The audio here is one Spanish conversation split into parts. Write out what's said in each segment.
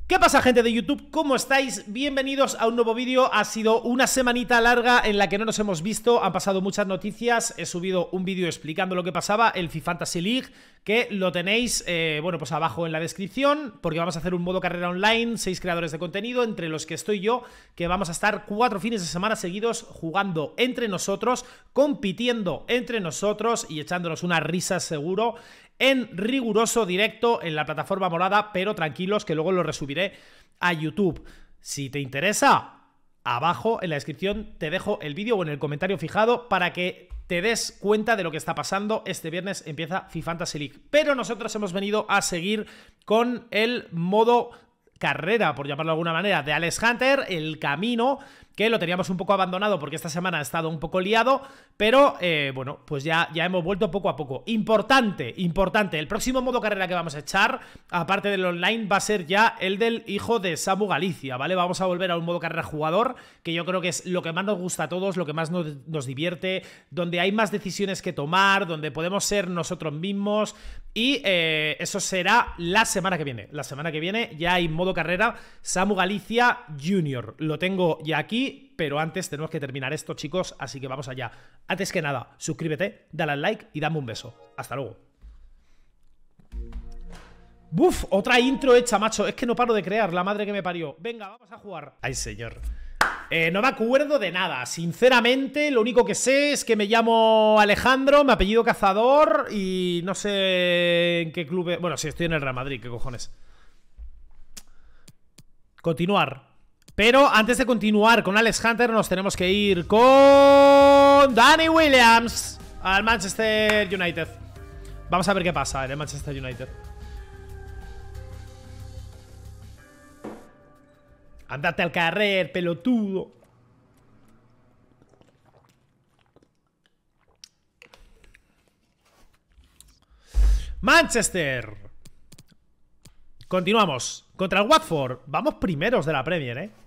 ¿Qué pasa, gente de YouTube? ¿Cómo estáis? Bienvenidos a un nuevo vídeo. Ha sido una semanita larga en la que no nos hemos visto. Han pasado muchas noticias. He subido un vídeo explicando lo que pasaba, el FIFA Fantasy League, que lo tenéis, bueno, pues abajo en la descripción, porque vamos a hacer un modo carrera online, 6 creadores de contenido, entre los que estoy yo, que vamos a estar 4 fines de semana seguidos jugando entre nosotros, compitiendo entre nosotros y echándonos unas risas seguro, en riguroso directo en la plataforma morada, pero tranquilos que luego lo resubiré a YouTube. Si te interesa, abajo en la descripción te dejo el vídeo o en el comentario fijado para que te des cuenta de lo que está pasando. Este viernes empieza FIFA Fantasy League, pero nosotros hemos venido a seguir con el modo carrera, por llamarlo de alguna manera, de Alex Hunter, el camino, que lo teníamos un poco abandonado porque esta semana ha estado un poco liado, pero bueno, pues ya hemos vuelto poco a poco. Importante, el próximo modo carrera que vamos a echar, aparte del online, va a ser ya el del hijo de Samu Galicia, ¿vale? Vamos a volver a un modo carrera jugador, que yo creo que es lo que más nos gusta a todos, lo que más nos divierte, donde hay más decisiones que tomar, donde podemos ser nosotros mismos, y eso será la semana que viene. La semana que viene ya hay modo carrera Samu Galicia Junior. Lo tengo ya aquí, pero antes tenemos que terminar esto, chicos, así que vamos allá. Antes que nada, suscríbete, dale al like y dame un beso. Hasta luego. ¡Buf! Otra intro hecha, macho. Es que no paro de crear, la madre que me parió. Venga, vamos a jugar. Ay, señor. No me acuerdo de nada, sinceramente. Lo único que sé es que me llamo Alejandro, mi apellido Cazador, y no sé en qué club... Bueno, sí, estoy en el Real Madrid, qué cojones. Continuar. Pero antes de continuar con Alex Hunter, nos tenemos que ir con Danny Williams al Manchester United. Vamos a ver qué pasa en el Manchester United. Andate al carrer, pelotudo. Manchester. Continuamos. Contra el Watford. Vamos primeros de la Premier, ¿eh?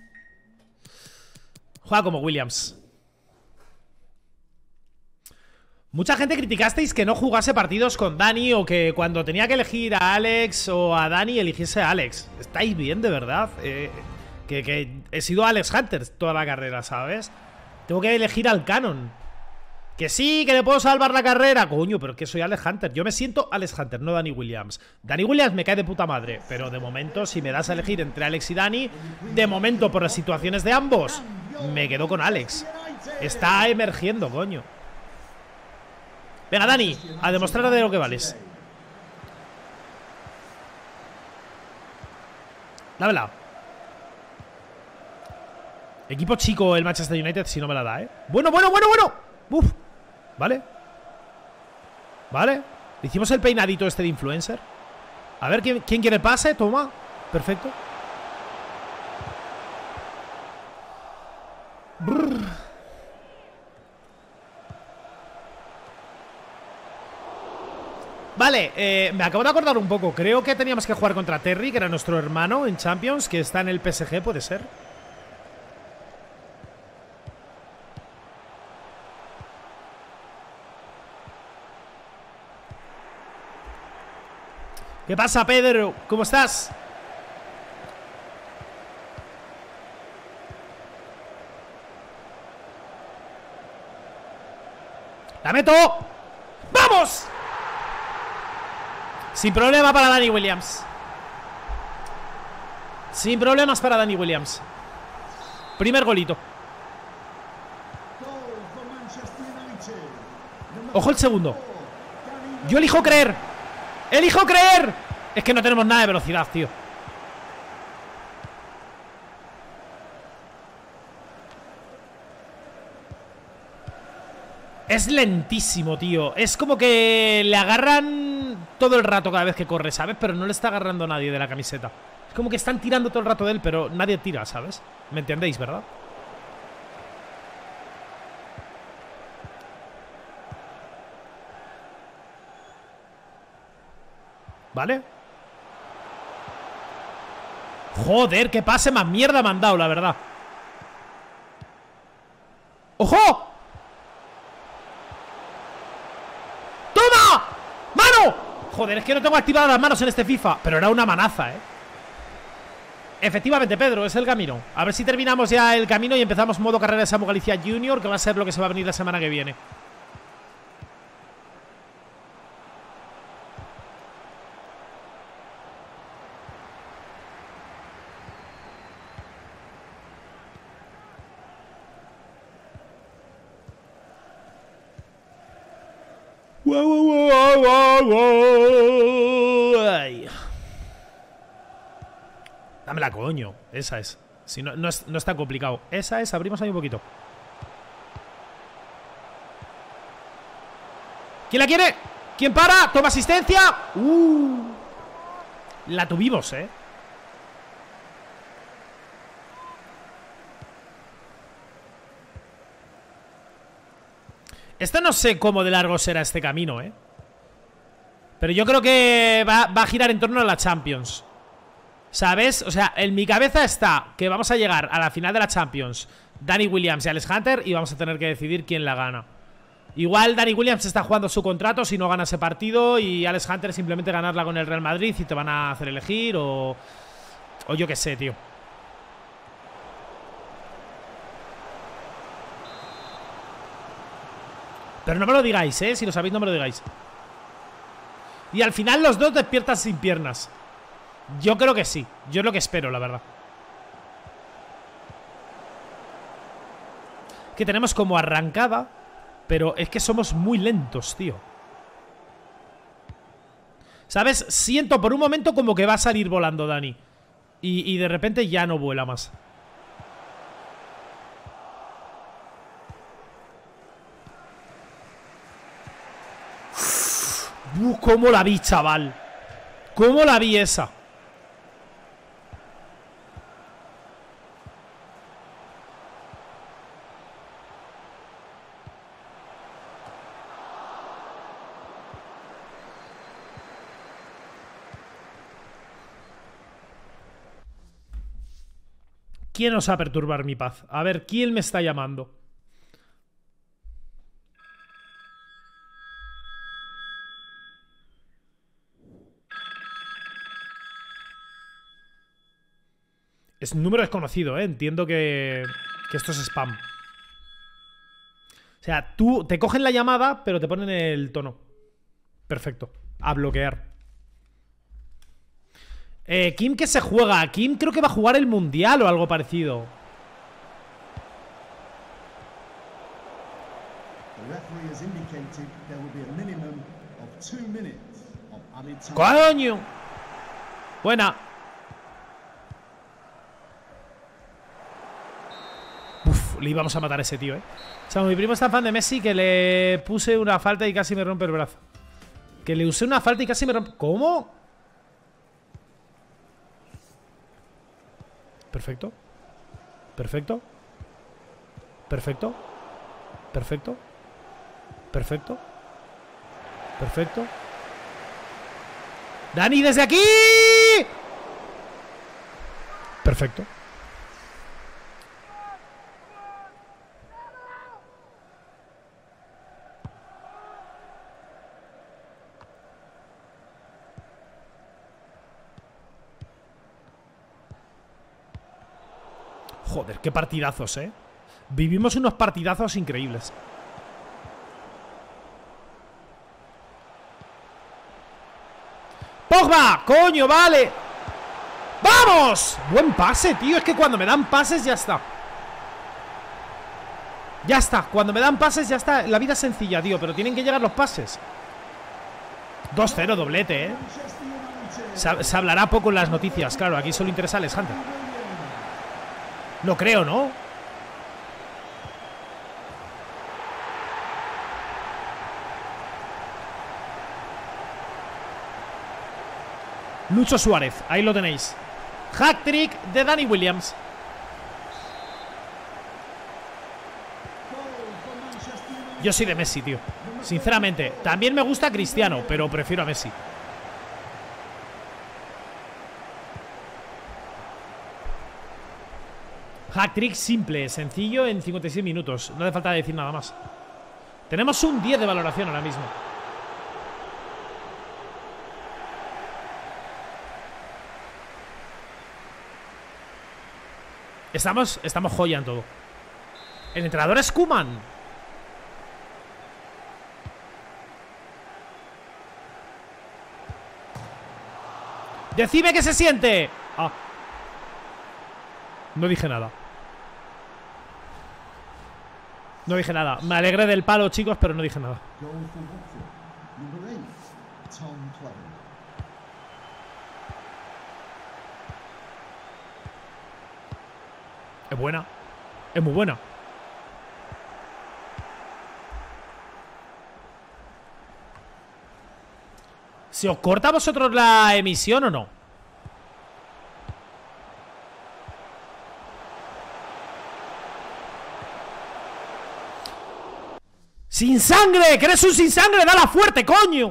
Juega como Williams. Mucha gente criticasteis que no jugase partidos con Dani, o que cuando tenía que elegir a Alex o a Dani eligiese a Alex. ¿Estáis bien, de verdad? Que he sido Alex Hunter toda la carrera, ¿sabes? Tengo que elegir al Canon. Que sí, que le puedo salvar la carrera. Coño, pero es que soy Alex Hunter. Yo me siento Alex Hunter, no Danny Williams. Danny Williams me cae de puta madre, pero de momento, si me das a elegir entre Alex y Dani, de momento, por las situaciones de ambos, me quedo con Alex. Está emergiendo, coño. Venga, Dani, a demostrar de lo que vales. Dámela. Equipo chico el Manchester United, si no me la da, ¿eh? Bueno. Uf. Vale. Vale. Le hicimos el peinadito este de influencer. A ver, ¿quién quiere pase? Toma. Perfecto. Brr. Vale, me acabo de acordar un poco. Creo que teníamos que jugar contra Terry, que era nuestro hermano en Champions, que está en el PSG, puede ser. ¿Qué pasa, Pedro? ¿Cómo estás? ¡La meto! ¡Vamos! Sin problema para Danny Williams. Sin problemas para Danny Williams. Primer golito. Ojo el segundo. Yo elijo creer. ¡Elijo creer! Es que no tenemos nada de velocidad, tío. Es lentísimo, tío. Es como que le agarran todo el rato cada vez que corre, ¿sabes? Pero no le está agarrando nadie de la camiseta. Es como que están tirando todo el rato de él, pero nadie tira, ¿sabes? ¿Me entendéis, verdad? ¿Vale? Joder, qué pase más mierda me han dado, la verdad. ¡Ojo! ¡Toma! ¡Mano! Joder, es que no tengo activadas las manos en este FIFA. Pero era una manaza, ¿eh? Efectivamente, Pedro, es el camino. A ver si terminamos ya el camino y empezamos modo carrera de Samu Galicia Junior, que va a ser lo que se va a venir la semana que viene. Ay. Dámela, coño. Esa es. Si no, no es tan complicado. Esa es, abrimos ahí un poquito. ¿Quién la quiere? ¿Quién para? Toma asistencia. La tuvimos, Esto no sé cómo de largo será este camino, pero yo creo que va a girar en torno a la Champions, ¿sabes? O sea, en mi cabeza está que vamos a llegar a la final de la Champions, Danny Williams y Alex Hunter, y vamos a tener que decidir quién la gana. Igual Danny Williams está jugando su contrato si no gana ese partido, y Alex Hunter simplemente ganarla con el Real Madrid y te van a hacer elegir, o yo qué sé, tío. Pero no me lo digáis, si lo sabéis no me lo digáis. Y al final los dos despiertan sin piernas. Yo creo que sí. Yo es lo que espero, la verdad. Que tenemos como arrancada, pero es que somos muy lentos, tío. ¿Sabes? Siento por un momento como que va a salir volando Dani. Y de repente ya no vuela más. ¿Cómo la vi, chaval? ¿Cómo la vi esa? ¿Quién osa perturbar mi paz? A ver, ¿quién me está llamando? Es un número desconocido, entiendo que esto es spam. O sea, tú te cogen la llamada, pero te ponen el tono. Perfecto. A bloquear. Kim, ¿qué se juega? Kim creo que va a jugar el Mundial o algo parecido. ¡Coño! Buena. Uf, le íbamos a matar a ese tío, O sea, mi primo es tan fan de Messi que le puse una falta y casi me rompe el brazo. Que le usé una falta y casi me rompe... ¿Cómo? Perfecto. Perfecto. Perfecto. Perfecto. Perfecto. Perfecto. ¡Dani, desde aquí! Perfecto. Joder, qué partidazos, Vivimos unos partidazos increíbles. ¡Pogba! ¡Coño, vale! ¡Vamos! Buen pase, tío. Es que cuando me dan pases ya está. Ya está. Cuando me dan pases ya está. La vida es sencilla, tío, pero tienen que llegar los pases. 2-0, doblete, Se hablará poco en las noticias. Claro, aquí solo interesa a Alexander. No creo, ¿no? Lucho Suárez, ahí lo tenéis. Hat-trick de Danny Williams. Yo soy de Messi, tío. Sinceramente, también me gusta Cristiano, pero prefiero a Messi. Hat-trick simple, sencillo, en 56 minutos. No hace falta decir nada más. Tenemos un 10 de valoración ahora mismo. Estamos joya en todo. El entrenador es Koeman. Decime qué se siente. Ah. No dije nada. No dije nada. Me alegré del palo, chicos, pero no dije nada. Es buena. Es muy buena. ¿Se os corta a vosotros la emisión o no? ¡Sin sangre! ¡Que eres un sin sangre! ¡Dala fuerte, coño!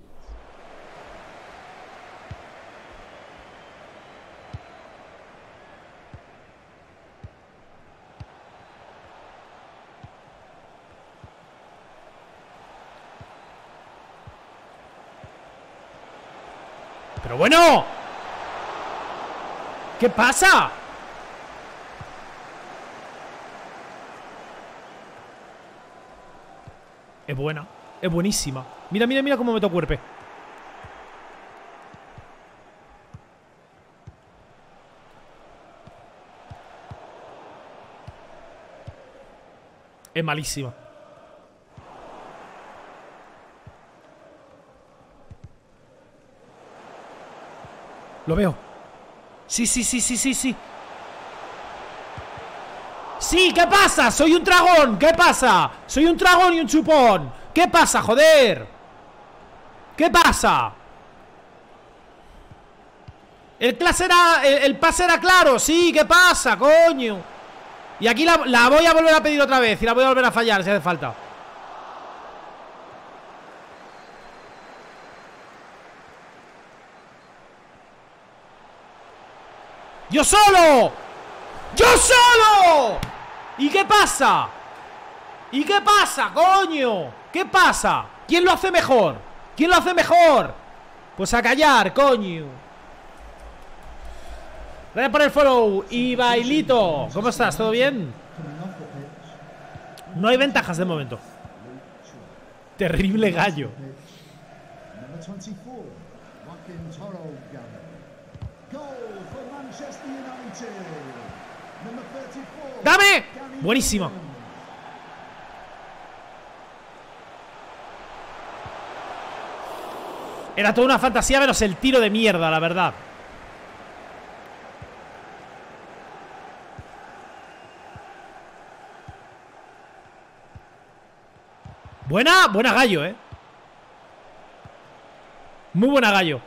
¡Pero bueno! ¿Qué pasa? Es buena, es buenísima. Mira, mira, mira cómo meto cuerpo. Es malísima. Lo veo. Sí, sí, sí, sí, sí, sí. Sí, ¿qué pasa? Soy un dragón, ¿qué pasa? Soy un dragón y un chupón. ¿Qué pasa, joder? ¿Qué pasa? El pase era claro, sí, ¿qué pasa, coño? Y aquí la voy a volver a pedir otra vez. Y la voy a volver a fallar si hace falta. ¡Yo solo! ¡Yo solo! ¿Y qué pasa? ¿Y qué pasa, coño? ¿Qué pasa? ¿Quién lo hace mejor? ¿Quién lo hace mejor? Pues a callar, coño. Gracias por el follow. Y Bailito, ¿cómo estás? ¿Todo bien? No hay ventajas de momento. Terrible gallo. ¡Dame! Buenísima. Era toda una fantasía menos el tiro de mierda, la verdad. Buena, buena gallo, muy buena gallo.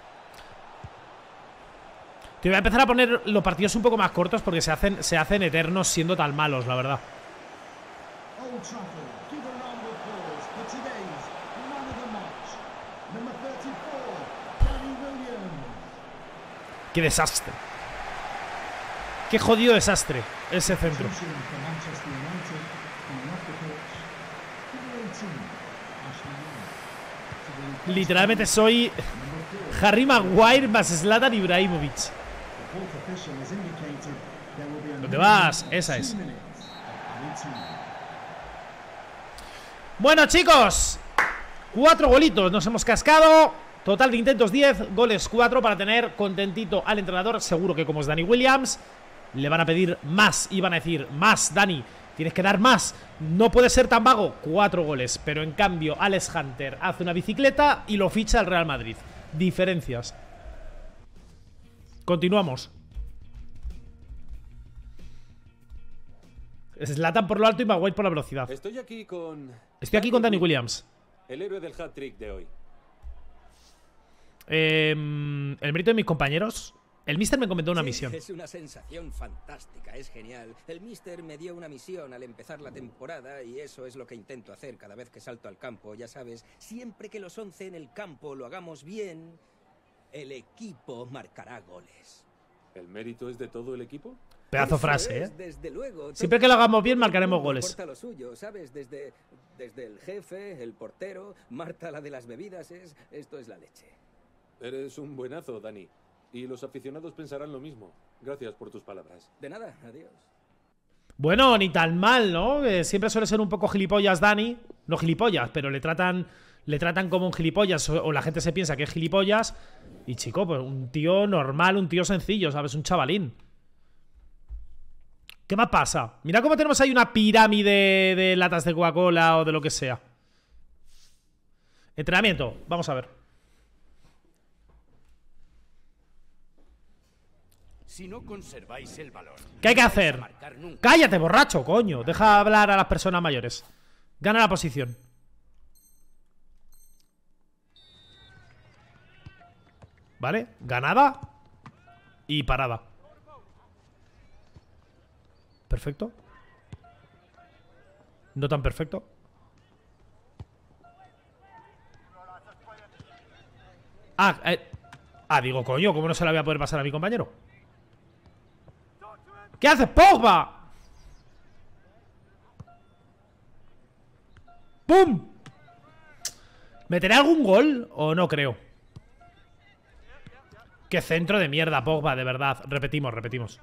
Te voy a empezar a poner los partidos un poco más cortos porque se hacen eternos siendo tan malos, la verdad. ¡Qué desastre! ¡Qué jodido desastre ese centro! Literalmente soy Harry Maguire más Zlatan Ibrahimovic. ¿Dónde vas? Esa es. Bueno, chicos, 4 golitos nos hemos cascado. Total de intentos 10, goles 4 para tener contentito al entrenador. Seguro que como es Danny Williams, le van a pedir más y van a decir: más, Dani, tienes que dar más. No puede ser tan vago. 4 goles. Pero en cambio Alex Hunter hace una bicicleta y lo ficha al Real Madrid. Diferencias. Continuamos. Zlatan por lo alto y Maguire por la velocidad. Estoy aquí con Danny Williams, el héroe del hat-trick de hoy. el mérito de mis compañeros. El Mister me comentó una misión. Es una sensación fantástica, es genial. El Mister me dio una misión al empezar la temporada y eso es lo que intento hacer cada vez que salto al campo. Ya sabes, siempre que los 11 en el campo lo hagamos bien, el equipo marcará goles. ¿El mérito es de todo el equipo? Pedazo Eso frase, es, desde luego. Siempre que lo hagamos bien marcaremos goles. Importa lo suyo, ¿sabes? Desde el jefe, el portero, Marta la de las bebidas, esto es la leche. Eres un buenazo, Dani. Y los aficionados pensarán lo mismo. Gracias por tus palabras. De nada, adiós. Bueno, ni tan mal, ¿no? Siempre suele ser un poco gilipollas Dani. No gilipollas, pero le tratan como un gilipollas o la gente se piensa que es gilipollas. Y chico, pues un tío normal, un tío sencillo, ¿sabes? Un chavalín. ¿Qué más pasa? Mira cómo tenemos ahí una pirámide de latas de Coca-Cola o de lo que sea. Entrenamiento, vamos a ver. Si no conserváis el valor, ¿Qué hay que hacer? Cállate, borracho, coño. Deja hablar a las personas mayores. Gana la posición. ¿Vale? Ganada y parada. Perfecto. No tan perfecto. Digo, coño, ¿cómo no se la voy a poder pasar a mi compañero? ¿Qué haces, Pogba? ¡Pum! ¿Meteré algún gol o no creo? Qué centro de mierda, Pogba, de verdad. Repetimos.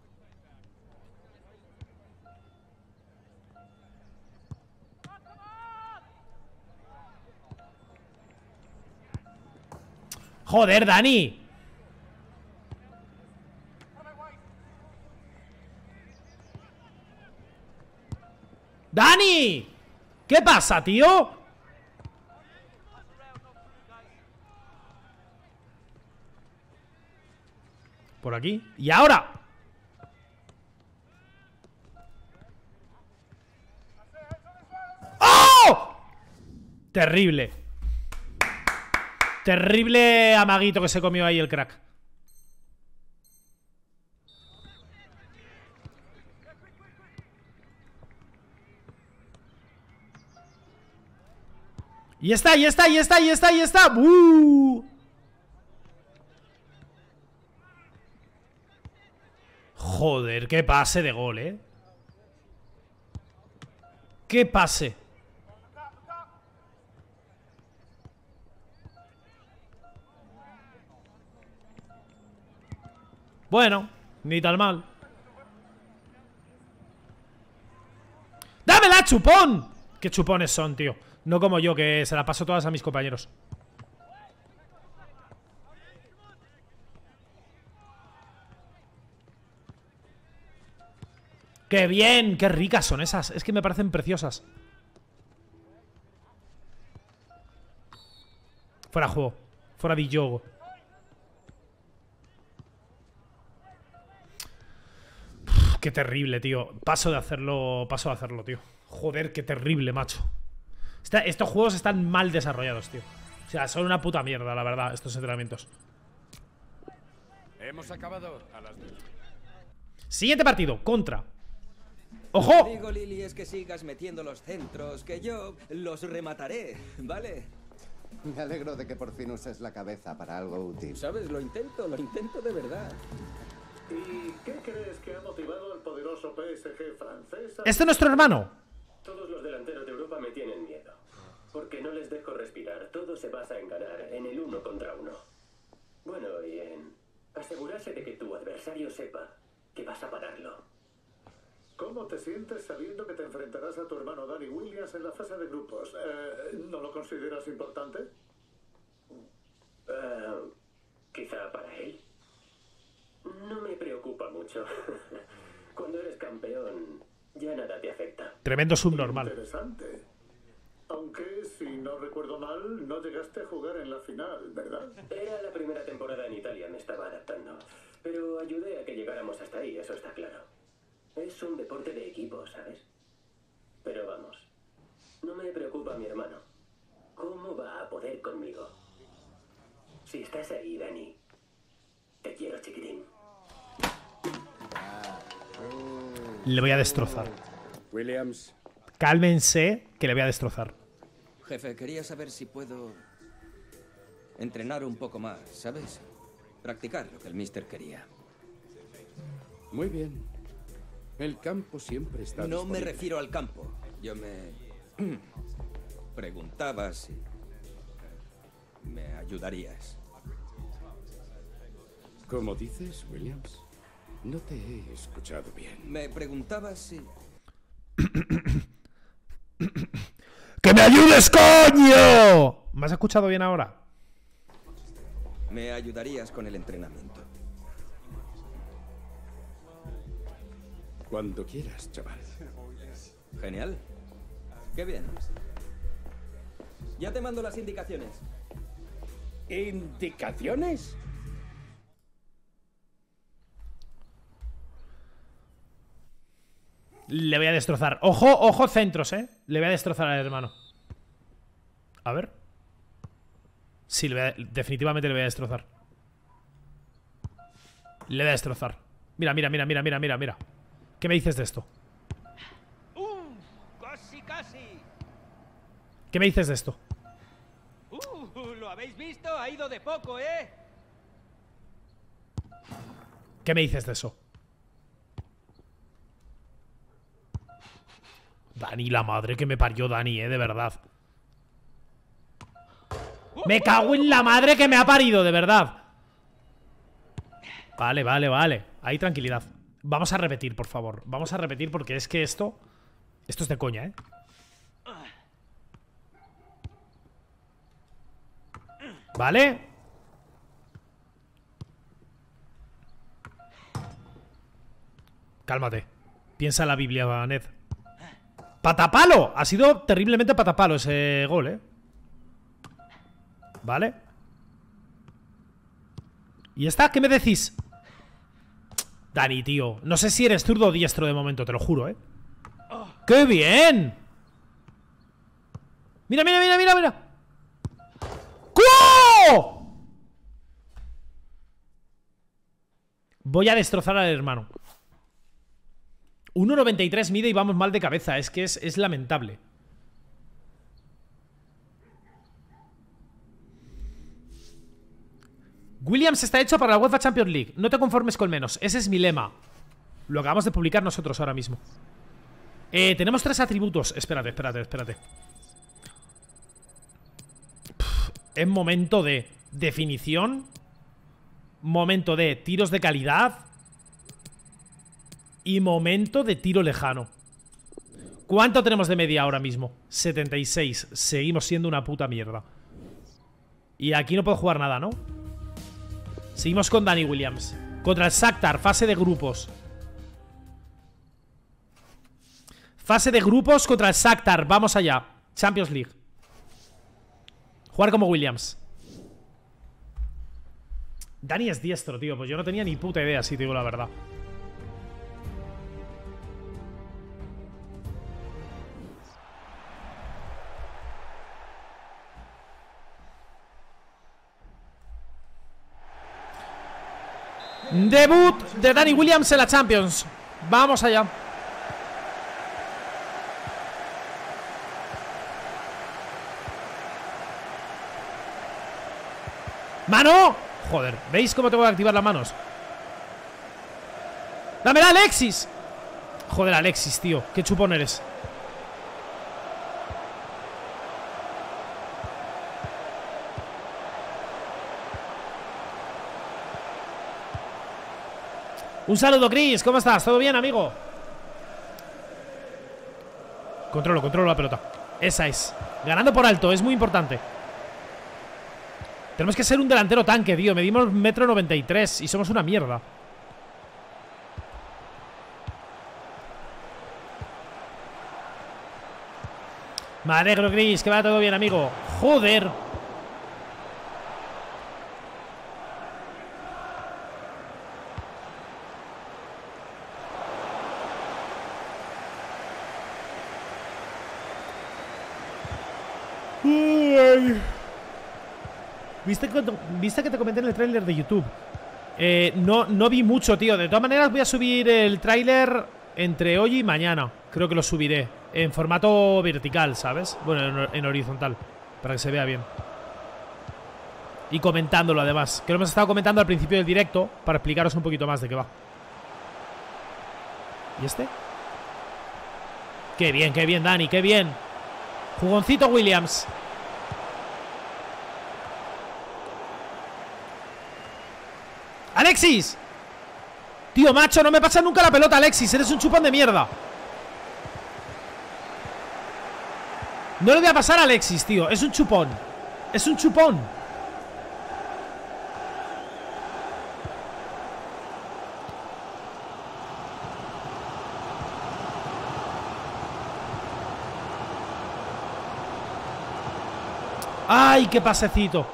Joder, Dani. ¡Dani! ¿Qué pasa, tío? Por aquí. ¿Y ahora? ¡Oh! Terrible. Terrible amaguito que se comió ahí el crack. Y está. Joder, qué pase de gol, ¿eh? Qué pase. Bueno, ni tan mal. ¡Dámela, chupón! Qué chupones son, tío. No como yo, que se la paso todas a mis compañeros. ¡Qué bien! ¡Qué ricas son esas! Es que me parecen preciosas. Fuera juego. Fuera de juego. Qué terrible, tío. Paso de hacerlo, tío. Joder, qué terrible, macho. Estos juegos están mal desarrollados, tío. O sea, son una puta mierda, la verdad, estos entrenamientos. hemos acabado a las 10. Siguiente partido, contra. ¡Ojo! Digo, Lily, es que sigas metiendo los centros, que yo los remataré, ¿vale? Me alegro de que por fin uses la cabeza para algo útil. ¿Sabes? Lo intento de verdad. ¿Y qué crees que ha motivado al poderoso PSG francés? ¿Este es nuestro hermano? Todos los delanteros de Europa me tienen miedo. Porque no les dejo respirar. Todo se basa en ganar, en el 1 contra 1. Bueno, y en asegurarse de que tu adversario sepa que vas a pararlo. ¿Cómo te sientes sabiendo que te enfrentarás a tu hermano Danny Williams en la fase de grupos? ¿No lo consideras importante? Quizá para él. No me preocupa mucho. Cuando eres campeón, ya nada te afecta. Tremendo subnormal. Interesante. Aunque, si no recuerdo mal, no llegaste a jugar en la final, ¿verdad? Era la primera temporada en Italia, me estaba adaptando. Pero ayudé a que llegáramos hasta ahí, eso está claro. Es un deporte de equipo, ¿sabes? Pero vamos, no me preocupa mi hermano. ¿Cómo va a poder conmigo? Si estás ahí, Dani, te quiero, chiquitín. Le voy a destrozar. Williams. Cálmense, que le voy a destrozar. Jefe, quería saber si puedo entrenar un poco más, ¿sabes? Practicar lo que el mister quería. Muy bien. El campo siempre está No me disponible. refiero al campo. Yo me preguntaba si me ayudarías. ¿Cómo dices, Williams? No te he escuchado bien. Me preguntabas si... ¡Que me ayudes, coño! ¿Me has escuchado bien ahora? me ayudarías con el entrenamiento. Cuando quieras, chaval. Genial. Qué bien. Ya te mando las indicaciones. ¿Indicaciones? Le voy a destrozar. Ojo, ojo centros, le voy a destrozar al hermano. A ver. Sí, definitivamente le voy a destrozar. Le voy a destrozar. Mira, mira, mira, mira, mira, mira, mira. ¿Qué me dices de esto? Casi, casi. ¿Qué me dices de esto? ¿Lo habéis visto? Ha ido de poco, ¿eh? ¿Qué me dices de eso? Dani, la madre que me parió Dani, de verdad. Me cago en la madre que me ha parido, de verdad. Vale, vale, vale. Ahí tranquilidad. Vamos a repetir, por favor. Vamos a repetir porque es que esto es de coña, Vale. Cálmate. Piensa en la Biblia, Ned. ¡Patapalo! Ha sido terriblemente patapalo ese gol, Vale. ¿Y ya está? ¿Qué me decís? Dani, tío. No sé si eres zurdo o diestro de momento, te lo juro, ¡Qué bien! Mira, mira, mira, mira, mira. ¡Cuo! Voy a destrozar al hermano. 1.93 mide y vamos mal de cabeza. Es que es lamentable. Williams está hecho para la UEFA Champions League. No te conformes con menos. Ese es mi lema. Lo acabamos de publicar nosotros ahora mismo. Tenemos 3 atributos. Espérate, espérate, espérate. Es momento de definición. Momento de tiros de calidad. Y momento de tiro lejano. ¿Cuánto tenemos de media ahora mismo? 76. Seguimos siendo una puta mierda. Y aquí no puedo jugar nada, ¿no? Seguimos con Danny Williams. Contra el Shakhtar, fase de grupos. Fase de grupos contra el Shakhtar. Vamos allá. Champions League. Jugar como Williams. Dani es diestro, tío. Pues yo no tenía ni puta idea, si te digo la verdad. Debut de Danny Williams en la Champions. Vamos allá. ¡Mano! Joder, ¿veis cómo tengo que activar las manos? ¡Dámela, Alexis! Joder, Alexis, tío, qué chupón eres. Un saludo, Chris, ¿cómo estás? ¿Todo bien, amigo? Controlo la pelota. Esa es. Ganando por alto, es muy importante. Tenemos que ser un delantero tanque, tío. Medimos 1,93 m y somos una mierda. Me alegro, Chris, que vaya todo bien, amigo. Joder. ¿Viste que te comenté en el tráiler de YouTube? No vi mucho, tío. De todas maneras voy a subir el tráiler entre hoy y mañana. Creo que lo subiré en formato vertical, ¿sabes? Bueno, en horizontal, para que se vea bien. Y comentándolo además, que lo hemos estado comentando al principio del directo, para explicaros un poquito más de qué va. ¿Y este? Qué bien, Dani, qué bien. Jugoncito Williams. ¡Alexis! Tío, macho, no me pasa nunca la pelota, Alexis. Eres un chupón de mierda. No le voy a pasar a Alexis, tío. Es un chupón. Es un chupón. ¡Ay, qué pasecito!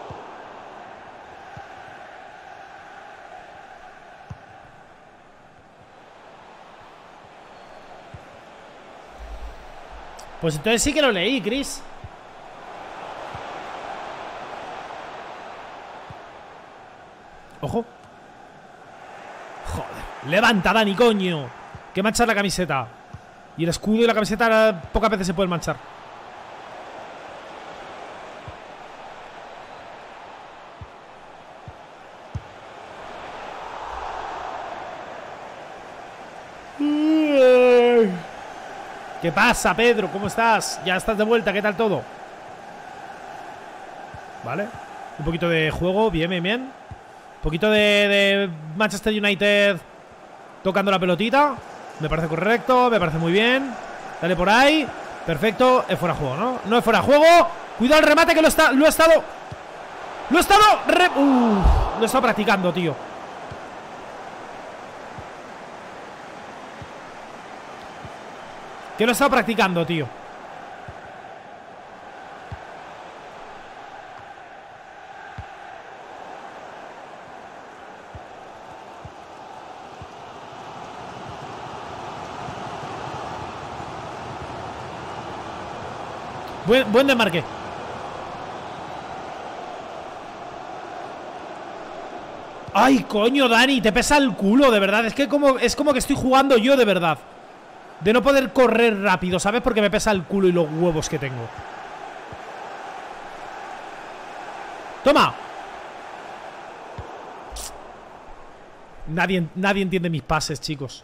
Pues entonces sí que lo leí, Chris. Ojo. Joder. Levanta, Dani, coño. Que manchar la camiseta. Y el escudo y la camiseta pocas veces se pueden manchar. ¿Qué pasa, Pedro? ¿Cómo estás? Ya estás de vuelta, ¿qué tal todo? Vale. Un poquito de juego, bien, bien, bien. Un poquito de Manchester United tocando la pelotita. Me parece correcto, me parece muy bien. Dale por ahí. Perfecto, es fuera de juego, ¿no? No es fuera de juego. Cuidado el remate que lo he estado practicando, tío. Que lo he estado practicando, tío. Buen desmarque. Ay, coño, Dani, te pesa el culo, de verdad. Es como que estoy jugando yo, de verdad. De no poder correr rápido, ¿sabes? Porque me pesa el culo y los huevos que tengo. ¡Toma! Nadie entiende mis pases, chicos.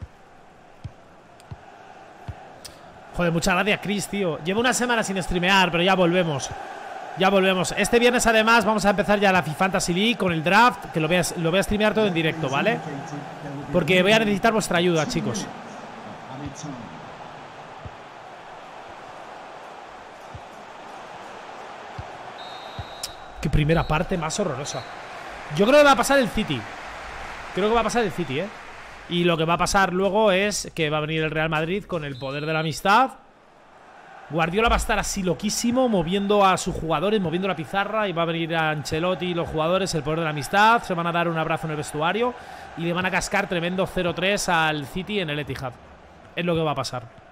Joder, muchas gracias, Chris, tío. Llevo una semana sin streamear, pero ya volvemos. Ya volvemos. Este viernes, además, vamos a empezar ya la FIFA Fantasy League con el draft, que lo voy a streamear todo en directo, ¿vale? Porque voy a necesitar vuestra ayuda, chicos. Qué primera parte más horrorosa. Yo creo que va a pasar el City. Creo que va a pasar el City, ¿eh? Y lo que va a pasar luego es que va a venir el Real Madrid con el poder de la amistad. Guardiola va a estar así loquísimo, moviendo a sus jugadores, moviendo la pizarra. Y va a venir a Ancelotti y los jugadores, el poder de la amistad. Se van a dar un abrazo en el vestuario y le van a cascar tremendo 0-3 al City en el Etihad. Es lo que va a pasar.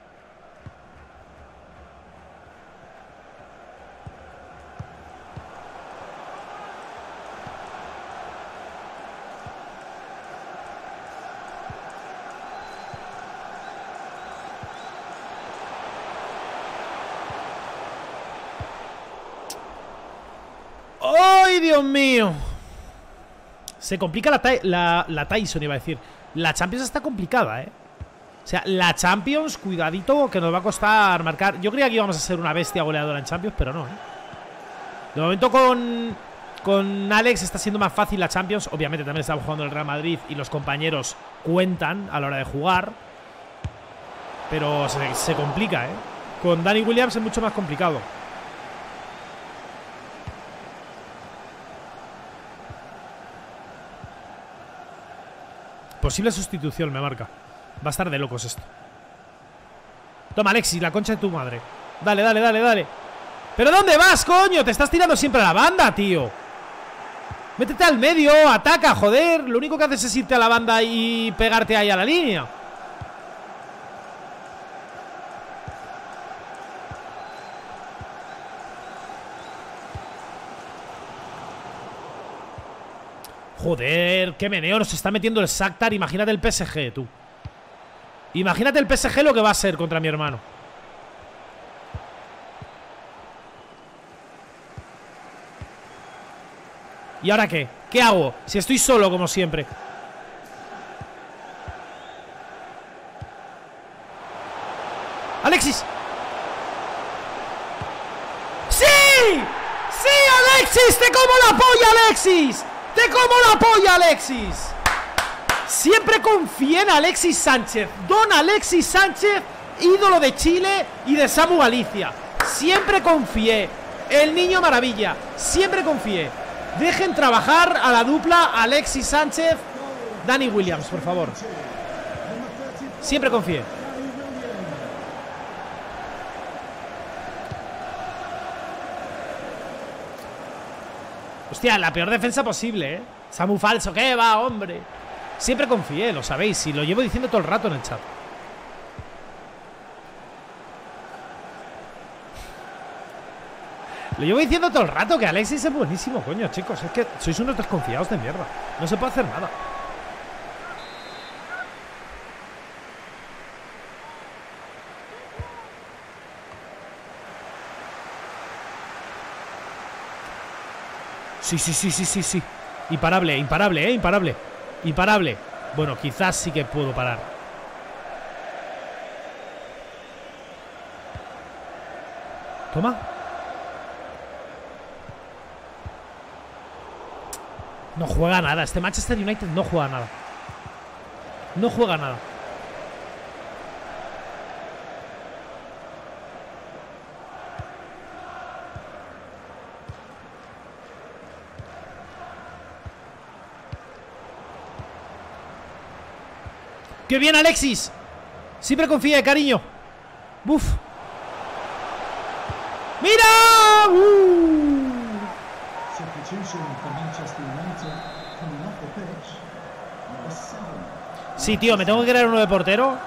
¡Ay, Dios mío! Se complica la Tyson, iba a decir. La Champions está complicada, ¿eh? O sea, la Champions, cuidadito, que nos va a costar marcar. Yo creía que íbamos a ser una bestia goleadora en Champions, pero no, ¿eh? De momento con Alex está siendo más fácil la Champions. Obviamente también estamos jugando el Real Madrid y los compañeros cuentan a la hora de jugar. Pero se complica, ¿eh? Con Danny Williams es mucho más complicado. Posible sustitución, me marca. Va a estar de locos esto. Toma, Alexis, la concha de tu madre. Dale, dale, dale, dale. ¿Pero dónde vas, coño? Te estás tirando siempre a la banda, tío. Métete al medio, ataca, joder. Lo único que haces es irte a la banda y pegarte ahí a la línea. Joder, qué meneo nos está metiendo el Shakhtar. Imagínate el PSG, tú. Imagínate el PSG lo que va a ser contra mi hermano. ¿Y ahora qué? ¿Qué hago? Si estoy solo como siempre. ¡Alexis! ¡Sí! ¡Sí, Alexis! ¡Te como la polla, Alexis! ¡Te como la polla, Alexis! Sí, Siempre confié en Alexis Sánchez. Don Alexis Sánchez, ídolo de Chile y de Samu Galicia. Siempre confié. El niño maravilla. Siempre confié. Dejen trabajar a la dupla Alexis Sánchez, Danny Williams, por favor. Siempre confié. Hostia, la peor defensa posible, ¿eh? Samu falso, ¿qué va, hombre? Siempre confié, lo sabéis. Y lo llevo diciendo todo el rato en el chat. Lo llevo diciendo todo el rato, que Alexis es buenísimo, coño, chicos. Es que sois unos desconfiados de mierda. No se puede hacer nada. Sí. Imparable, imparable. Imparable. Bueno, quizás sí que puedo parar. Toma. No juega nada. Este Manchester United no juega nada. No juega nada. ¡Qué bien, Alexis! Siempre confía, cariño. ¡Buf! ¡Mira! Sí, tío, me tengo que crear uno de portero.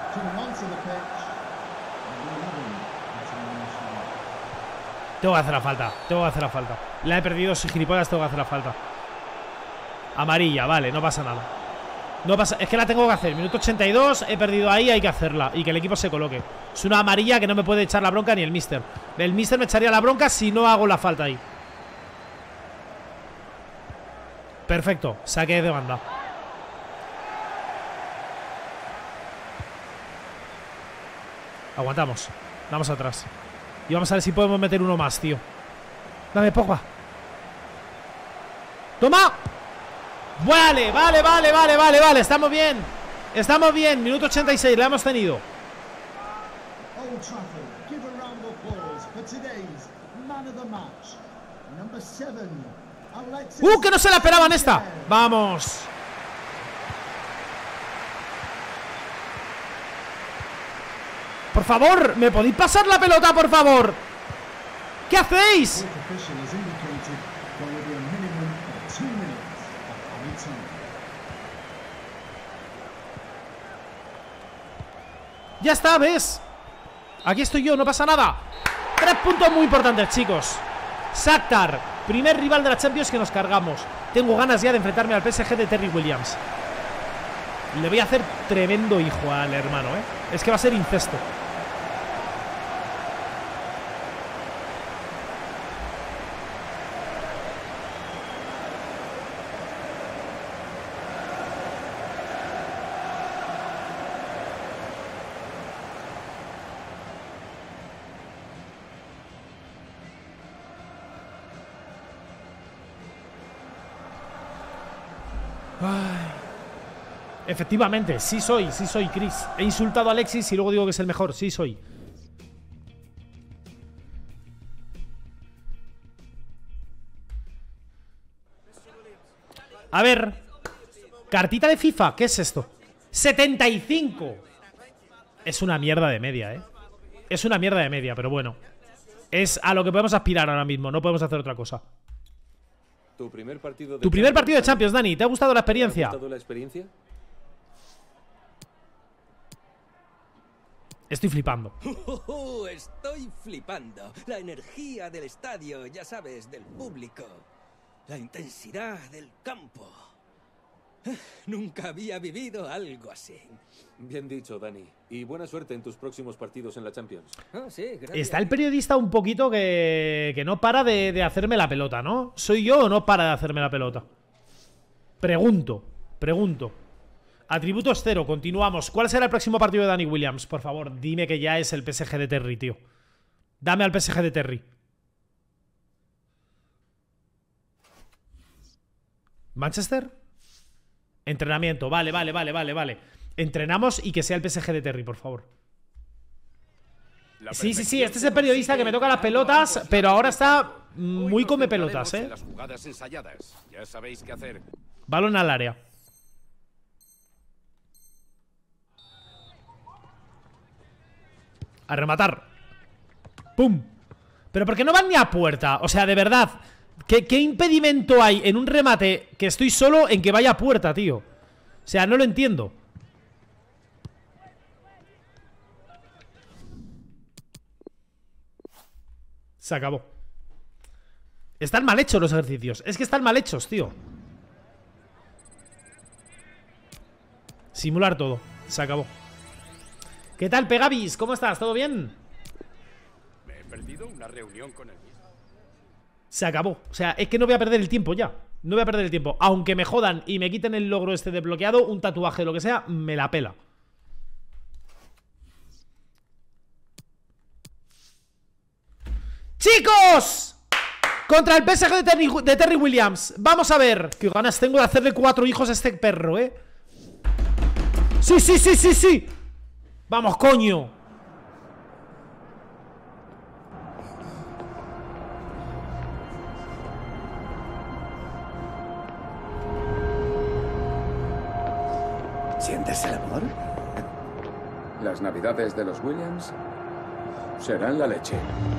Tengo que hacer la falta. Tengo que hacer la falta. La he perdido, soy gilipollas, tengo que hacer la falta. Amarilla, vale, no pasa nada. No pasa, es que la tengo que hacer. Minuto 82, he perdido ahí, hay que hacerla. Y que el equipo se coloque. Es una amarilla que no me puede echar la bronca ni el mister. El mister me echaría la bronca si no hago la falta ahí. Perfecto, saque de banda. Aguantamos. Vamos atrás. Y vamos a ver si podemos meter uno más, tío. Dame, Pogba. ¡Toma! Vale. Estamos bien. Estamos bien. Minuto 86, la hemos tenido. Que no se la esperaban esta. Vamos. Por favor, ¿me podéis pasar la pelota, por favor? ¿Qué hacéis? Ya está, ¿ves? Aquí estoy yo, no pasa nada. 3 puntos muy importantes, chicos. Shakhtar, primer rival de la Champions que nos cargamos. Tengo ganas ya de enfrentarme al PSG de Terry Williams. Le voy a hacer tremendo hijo al hermano, ¿eh? Es que va a ser incesto. Ay. Efectivamente, sí soy, Chris. He insultado a Alexis y luego digo que es el mejor. Sí soy. A ver. Cartita de FIFA, ¿qué es esto? 75. Es una mierda de media, ¿eh? Es una mierda de media, pero bueno. Es a lo que podemos aspirar ahora mismo. No podemos hacer otra cosa. Tu primer partido de Champions, Dani. ¿Te ha gustado la experiencia? ¿Te ha gustado la experiencia? Estoy flipando. Estoy flipando. La energía del estadio, ya sabes, del público. La intensidad del campo. Nunca había vivido algo así. Bien dicho, Dani. Y buena suerte en tus próximos partidos en la Champions. Sí, gracias. Está el periodista un poquito que no para de hacerme la pelota, ¿no? ¿Soy yo o no para de hacerme la pelota? Pregunto. Atributos 0, continuamos. ¿Cuál será el próximo partido de Danny Williams? Por favor, dime que ya es el PSG de Terry, tío. Dame al PSG de Terry. ¿Manchester? Entrenamiento, vale. Entrenamos y que sea el PSG de Terry, por favor. Sí, este es el periodista que me toca las pelotas, pero ahora está muy come pelotas, Las jugadas ensayadas. Ya sabéis qué hacer. Balón al área. A rematar. ¡Pum! Pero ¿por qué no van ni a puerta? O sea, de verdad, ¿qué impedimento hay en un remate que estoy solo en que vaya a puerta, tío? O sea, no lo entiendo. Se acabó. Están mal hechos los ejercicios. Es que están mal hechos, tío. Simular todo. Se acabó. ¿Qué tal, Pegavis? ¿Cómo estás? ¿Todo bien? Me he perdido una reunión con el mismo. Se acabó. O sea, es que no voy a perder el tiempo ya. No voy a perder el tiempo. Aunque me jodan y me quiten el logro este desbloqueado, un tatuaje, lo que sea, me la pela. ¡Chicos! Contra el PSG de Terry Williams. Vamos a ver. Qué ganas tengo de hacerle 4 hijos a este perro, ¿eh? Sí. Vamos, coño. ¿Sientes el amor? Las navidades de los Williams serán la leche.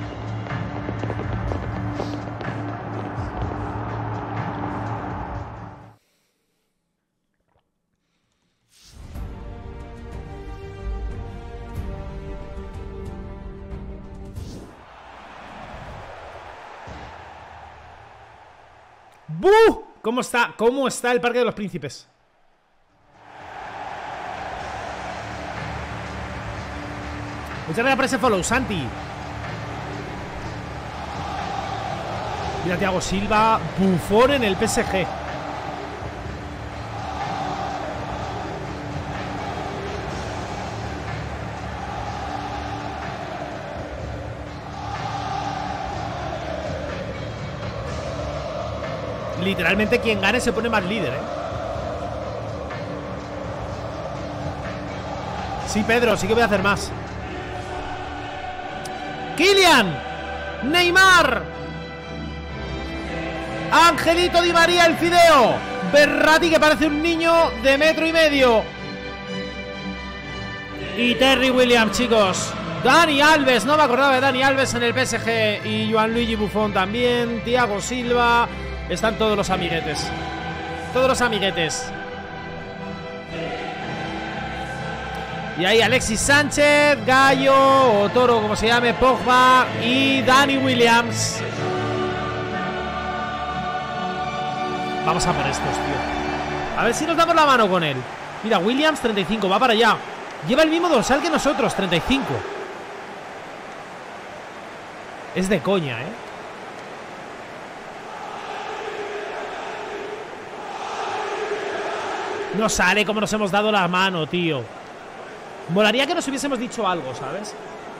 ¡Buh! ¿Cómo está? ¿Cómo está el Parque de los Príncipes? Muchas gracias por ese follow, Santi. Mira, Thiago Silva, Buffon en el PSG. Literalmente quien gane se pone más líder, ¿eh? Sí, Pedro, sí que voy a hacer más. Kylian, Neymar, Angelito Di María, el Fideo, Berratti, que parece un niño de 1,5 m, y Terry Williams, chicos. Dani Alves, no me acordaba de Dani Alves en el PSG. Y Gianluigi Buffon también. Thiago Silva. Están todos los amiguetes. Todos los amiguetes. Y ahí Alexis Sánchez, Gallo o Toro, como se llame, Pogba y Dani Williams. Vamos a por estos, tío. A ver si nos damos la mano con él. Mira, Williams 35, va para allá. Lleva el mismo dorsal que nosotros, 35. Es de coña, ¿eh? No sale como nos hemos dado la mano, tío. Molaría que nos hubiésemos dicho algo, ¿sabes?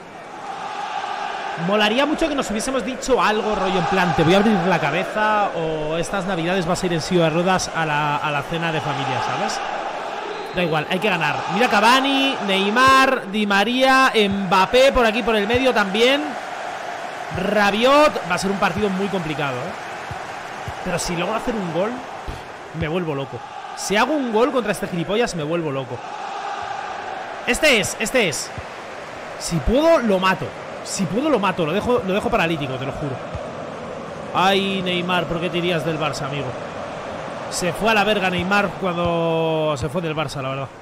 Molaría mucho que nos hubiésemos dicho algo, rollo en plan, te voy a abrir la cabeza, o estas navidades vas a ir en silla de ruedas a la cena de familia, ¿sabes? Da igual, hay que ganar. Mira Cavani, Neymar, Di María, Mbappé por aquí por el medio también. Rabiot. Va a ser un partido muy complicado, ¿eh? Pero si logro hacer un gol, me vuelvo loco. Si hago un gol contra este gilipollas, me vuelvo loco. Este es. Si puedo, lo mato. Si puedo, lo mato. Lo dejo paralítico, te lo juro. Ay, Neymar, ¿por qué te irías del Barça, amigo? Se fue a la verga Neymar cuando se fue del Barça, la verdad.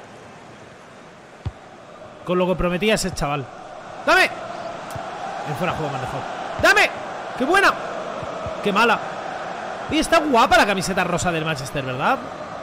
Con lo que prometía ese chaval. ¡Dame! En fuera de juego me han dejado. ¡Dame! ¡Qué buena! ¡Qué mala! Y está guapa la camiseta rosa del Manchester, ¿verdad?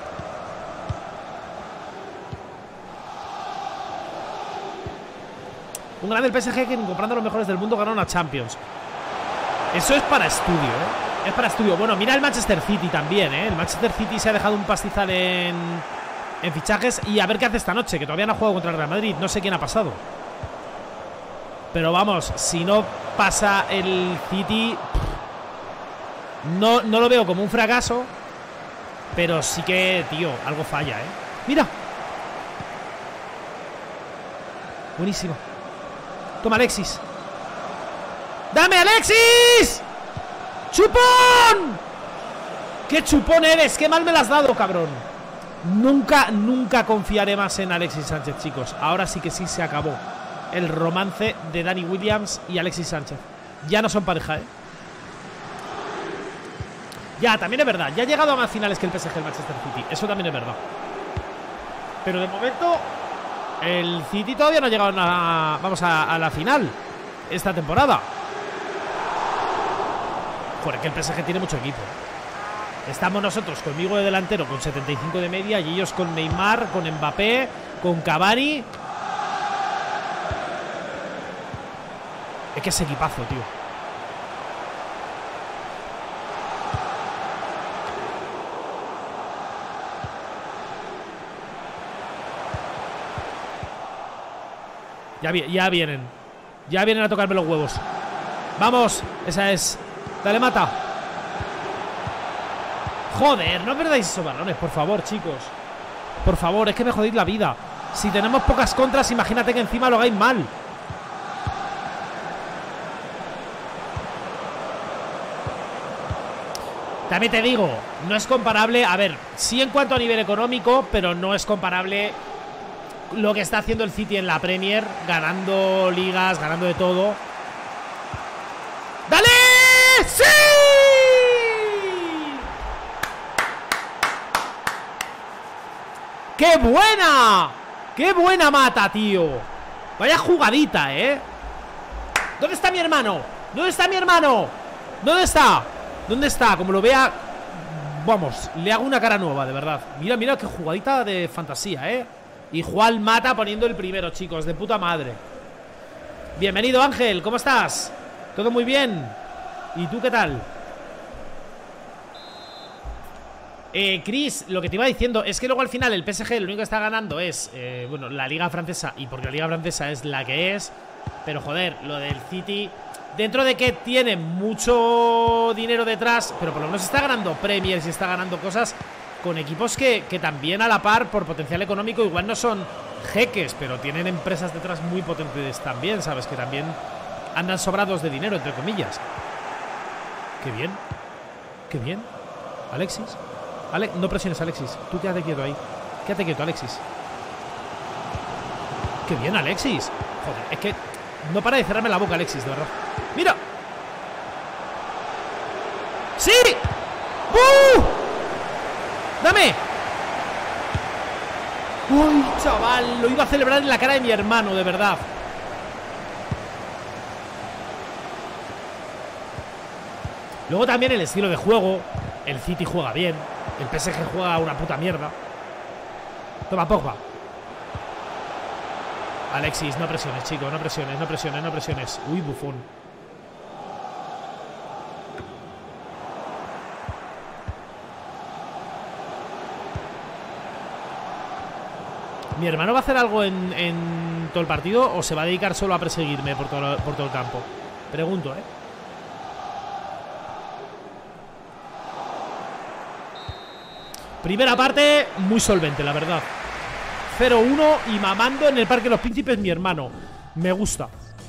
Un grande del PSG que comprando los mejores del mundo ganó una Champions. Eso es para estudio, ¿eh? Es para estudio. Bueno, mira el Manchester City también, ¿eh? El Manchester City se ha dejado un pastizal en fichajes. Y a ver qué hace esta noche, que todavía no ha jugado contra el Real Madrid. No sé quién ha pasado. Pero vamos, si no pasa el City, no lo veo como un fracaso. Pero sí que, tío, algo falla, ¿eh? ¡Mira! Buenísimo. Toma, Alexis. ¡Dame, Alexis! ¡Chupón! ¡Qué chupón eres! ¡Qué mal me la has dado, cabrón! Nunca confiaré más en Alexis Sánchez, chicos. Ahora sí que sí se acabó el romance de Dani Williams y Alexis Sánchez. Ya no son pareja, ¿eh? Ya, también es verdad. Ya ha llegado a más finales que el PSG, el Manchester City. Eso también es verdad. Pero de momento el City todavía no ha llegado a la final esta temporada. Joder, que el PSG tiene mucho equipo. Estamos nosotros conmigo de delantero con 75 de media y ellos con Neymar, con Mbappé, con Cavani. Es que es equipazo, tío. Ya vienen. Ya vienen a tocarme los huevos. Vamos, esa es. Dale, mata. Joder, no perdáis esos balones, por favor, chicos. Por favor, es que me jodéis la vida. Si tenemos pocas contras, imagínate que encima lo hagáis mal. También te digo, no es comparable. A ver, sí en cuanto a nivel económico, pero no es comparable lo que está haciendo el City en la Premier, ganando ligas, ganando de todo. ¡Dale! ¡Sí! ¡Qué buena! ¡Qué buena mata, tío! Vaya jugadita, ¿eh? ¿Dónde está mi hermano? ¿Dónde está mi hermano? ¿Dónde está? ¿Dónde está? Como lo vea, vamos, le hago una cara nueva, de verdad. Mira, mira qué jugadita de fantasía, ¿eh? Y Juan mata poniendo el primero, chicos, de puta madre. Bienvenido, Ángel, ¿cómo estás? ¿Todo muy bien? ¿Y tú qué tal? Chris, lo que te iba diciendo es que luego al final el PSG lo único que está ganando es, bueno, la Liga Francesa. Y porque la Liga Francesa es la que es. Pero joder, lo del City, dentro de que tiene mucho dinero detrás, pero por lo menos está ganando Premiers y está ganando cosas con equipos que también a la par, por potencial económico, igual no son jeques, pero tienen empresas detrás muy potentes también, ¿sabes? Que también andan sobrados de dinero, entre comillas. Qué bien. Qué bien. Alexis. No presiones, Alexis. Tú quédate quieto ahí. Quédate quieto, Alexis. Qué bien, Alexis. Joder, es que no para de cerrarme la boca, Alexis, de verdad. ¡Mira! ¡Sí! ¡Dame! ¡Uy, chaval! Lo iba a celebrar en la cara de mi hermano, de verdad. Luego también el estilo de juego. El City juega bien. El PSG juega una puta mierda. Toma, Pogba. Alexis, no presiones, chico. No presiones, no presiones, no presiones. Uy, Buffon. ¿Mi hermano va a hacer algo en todo el partido o se va a dedicar solo a perseguirme por todo el campo? Pregunto, ¿eh? Primera parte muy solvente, la verdad. 0-1 y mamando en el Parque de los Príncipes mi hermano. Me gusta.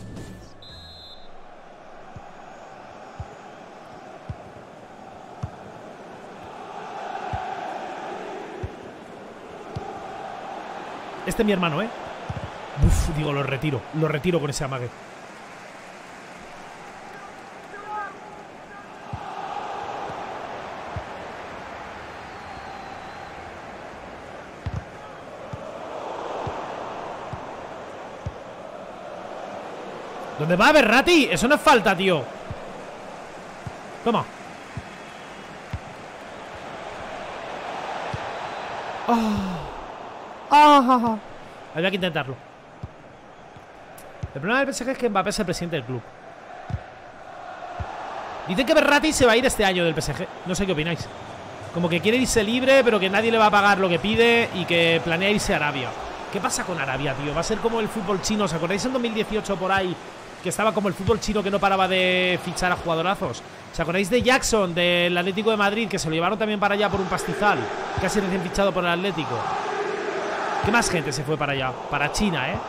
Este es mi hermano, ¿eh? Uf, digo, lo retiro con ese amague. ¿Dónde va Berratti? Eso no es falta, tío. Toma. Había que intentarlo. El problema del PSG es que Mbappé es el presidente del club. Dicen que Berratti se va a ir este año del PSG. No sé qué opináis. Como que quiere irse libre, pero que nadie le va a pagar lo que pide y que planea irse a Arabia. ¿Qué pasa con Arabia, tío? Va a ser como el fútbol chino. ¿Os acordáis en 2018 por ahí? Que estaba como el fútbol chino que no paraba de fichar a jugadorazos. ¿Os acordáis de Jackson, del Atlético de Madrid, que se lo llevaron también para allá por un pastizal? Casi recién fichado por el Atlético. ¿Qué más gente se fue para allá? Para China, ¿eh?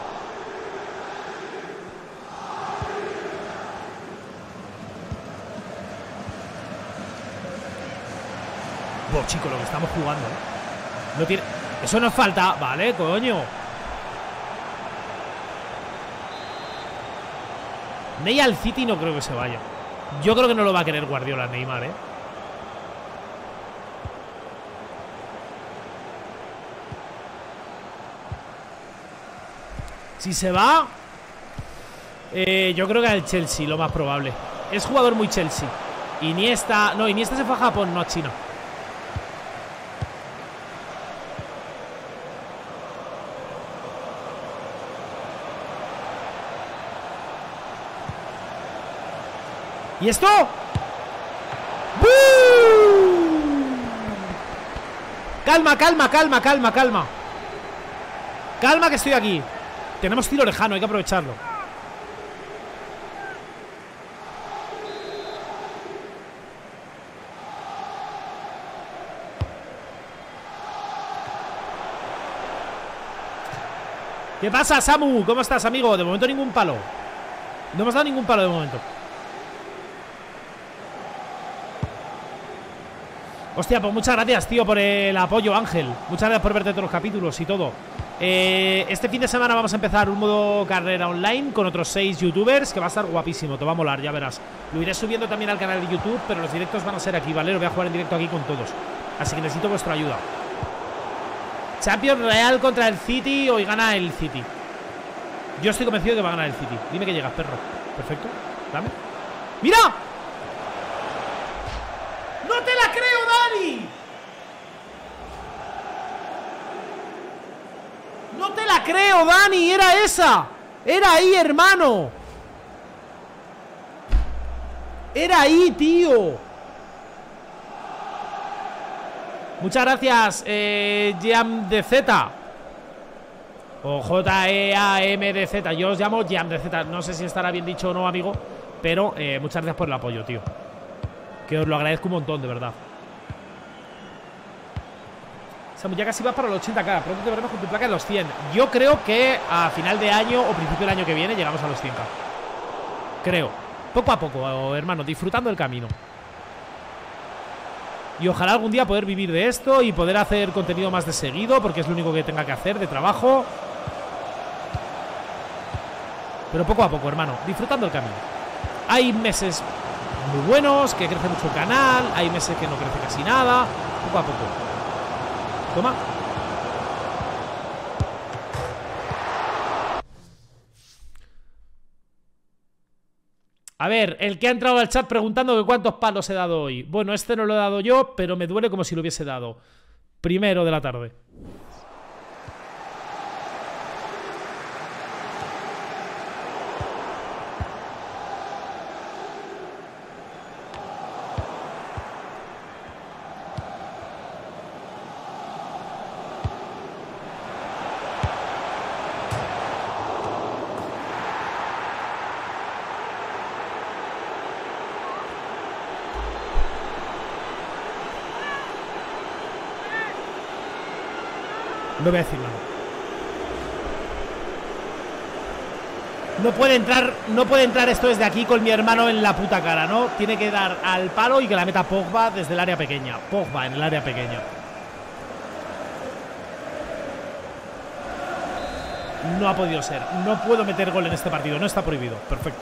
Buah, chico, lo que estamos jugando, ¿eh? No tiene... Eso no es falta. Vale, coño. Ney al City no creo que se vaya. Yo creo que no lo va a querer Guardiola, Neymar, ¿eh? Si se va, yo creo que al Chelsea, lo más probable. Es jugador muy Chelsea. Iniesta... No, Iniesta se fue a Japón, no a China. ¿Y esto? ¡Bum! Calma, calma, calma, calma, calma. Calma que estoy aquí. Tenemos tiro lejano, hay que aprovecharlo. ¿Qué pasa, Samu? ¿Cómo estás, amigo? De momento ningún palo. No hemos dado ningún palo de momento. Hostia, pues muchas gracias, tío, por el apoyo, Ángel. Muchas gracias por verte todos los capítulos y todo. Este fin de semana vamos a empezar un modo carrera online con otros 6 youtubers, que va a estar guapísimo, te va a molar, ya verás. Lo iré subiendo también al canal de YouTube, pero los directos van a ser aquí, ¿vale? Lo voy a jugar en directo aquí con todos. Así que necesito vuestra ayuda. Champions Real contra el City. Hoy gana el City. Yo estoy convencido de que va a ganar el City. Dime que llegas, perro. Perfecto, dame. ¡Mira! ¡No te la creo, Dani! ¡No te la creo, Dani! ¡Era esa! ¡Era ahí, hermano! ¡Era ahí, tío! Muchas gracias, JamDZ. O JEAMDZ. Yo os llamo JamDZ. No sé si estará bien dicho o no, amigo, pero muchas gracias por el apoyo, tío. Que os lo agradezco un montón, de verdad. Samu, ya casi vas para los 80k. Pronto te veremos con tu placa en los 100. Yo creo que a final de año o principio del año que viene llegamos a los 100k. Creo. Poco a poco, hermano, disfrutando el camino. Y ojalá algún día poder vivir de esto y poder hacer contenido más de seguido, porque es lo único que tenga que hacer de trabajo. Pero poco a poco, hermano, disfrutando el camino. Hay meses muy buenos, que crece mucho el canal. Hay meses que no crece casi nada. Poco a poco. Toma. A ver, el que ha entrado al chat preguntando que cuántos palos he dado hoy. Bueno, este no lo he dado yo, pero me duele como si lo hubiese dado. Primero de la tarde. No voy a decir nada. No puede entrar esto desde aquí con mi hermano en la puta cara, ¿no? Tiene que dar al palo y que la meta Pogba desde el área pequeña. Pogba en el área pequeña. No ha podido ser. No puedo meter gol en este partido. No está prohibido. Perfecto.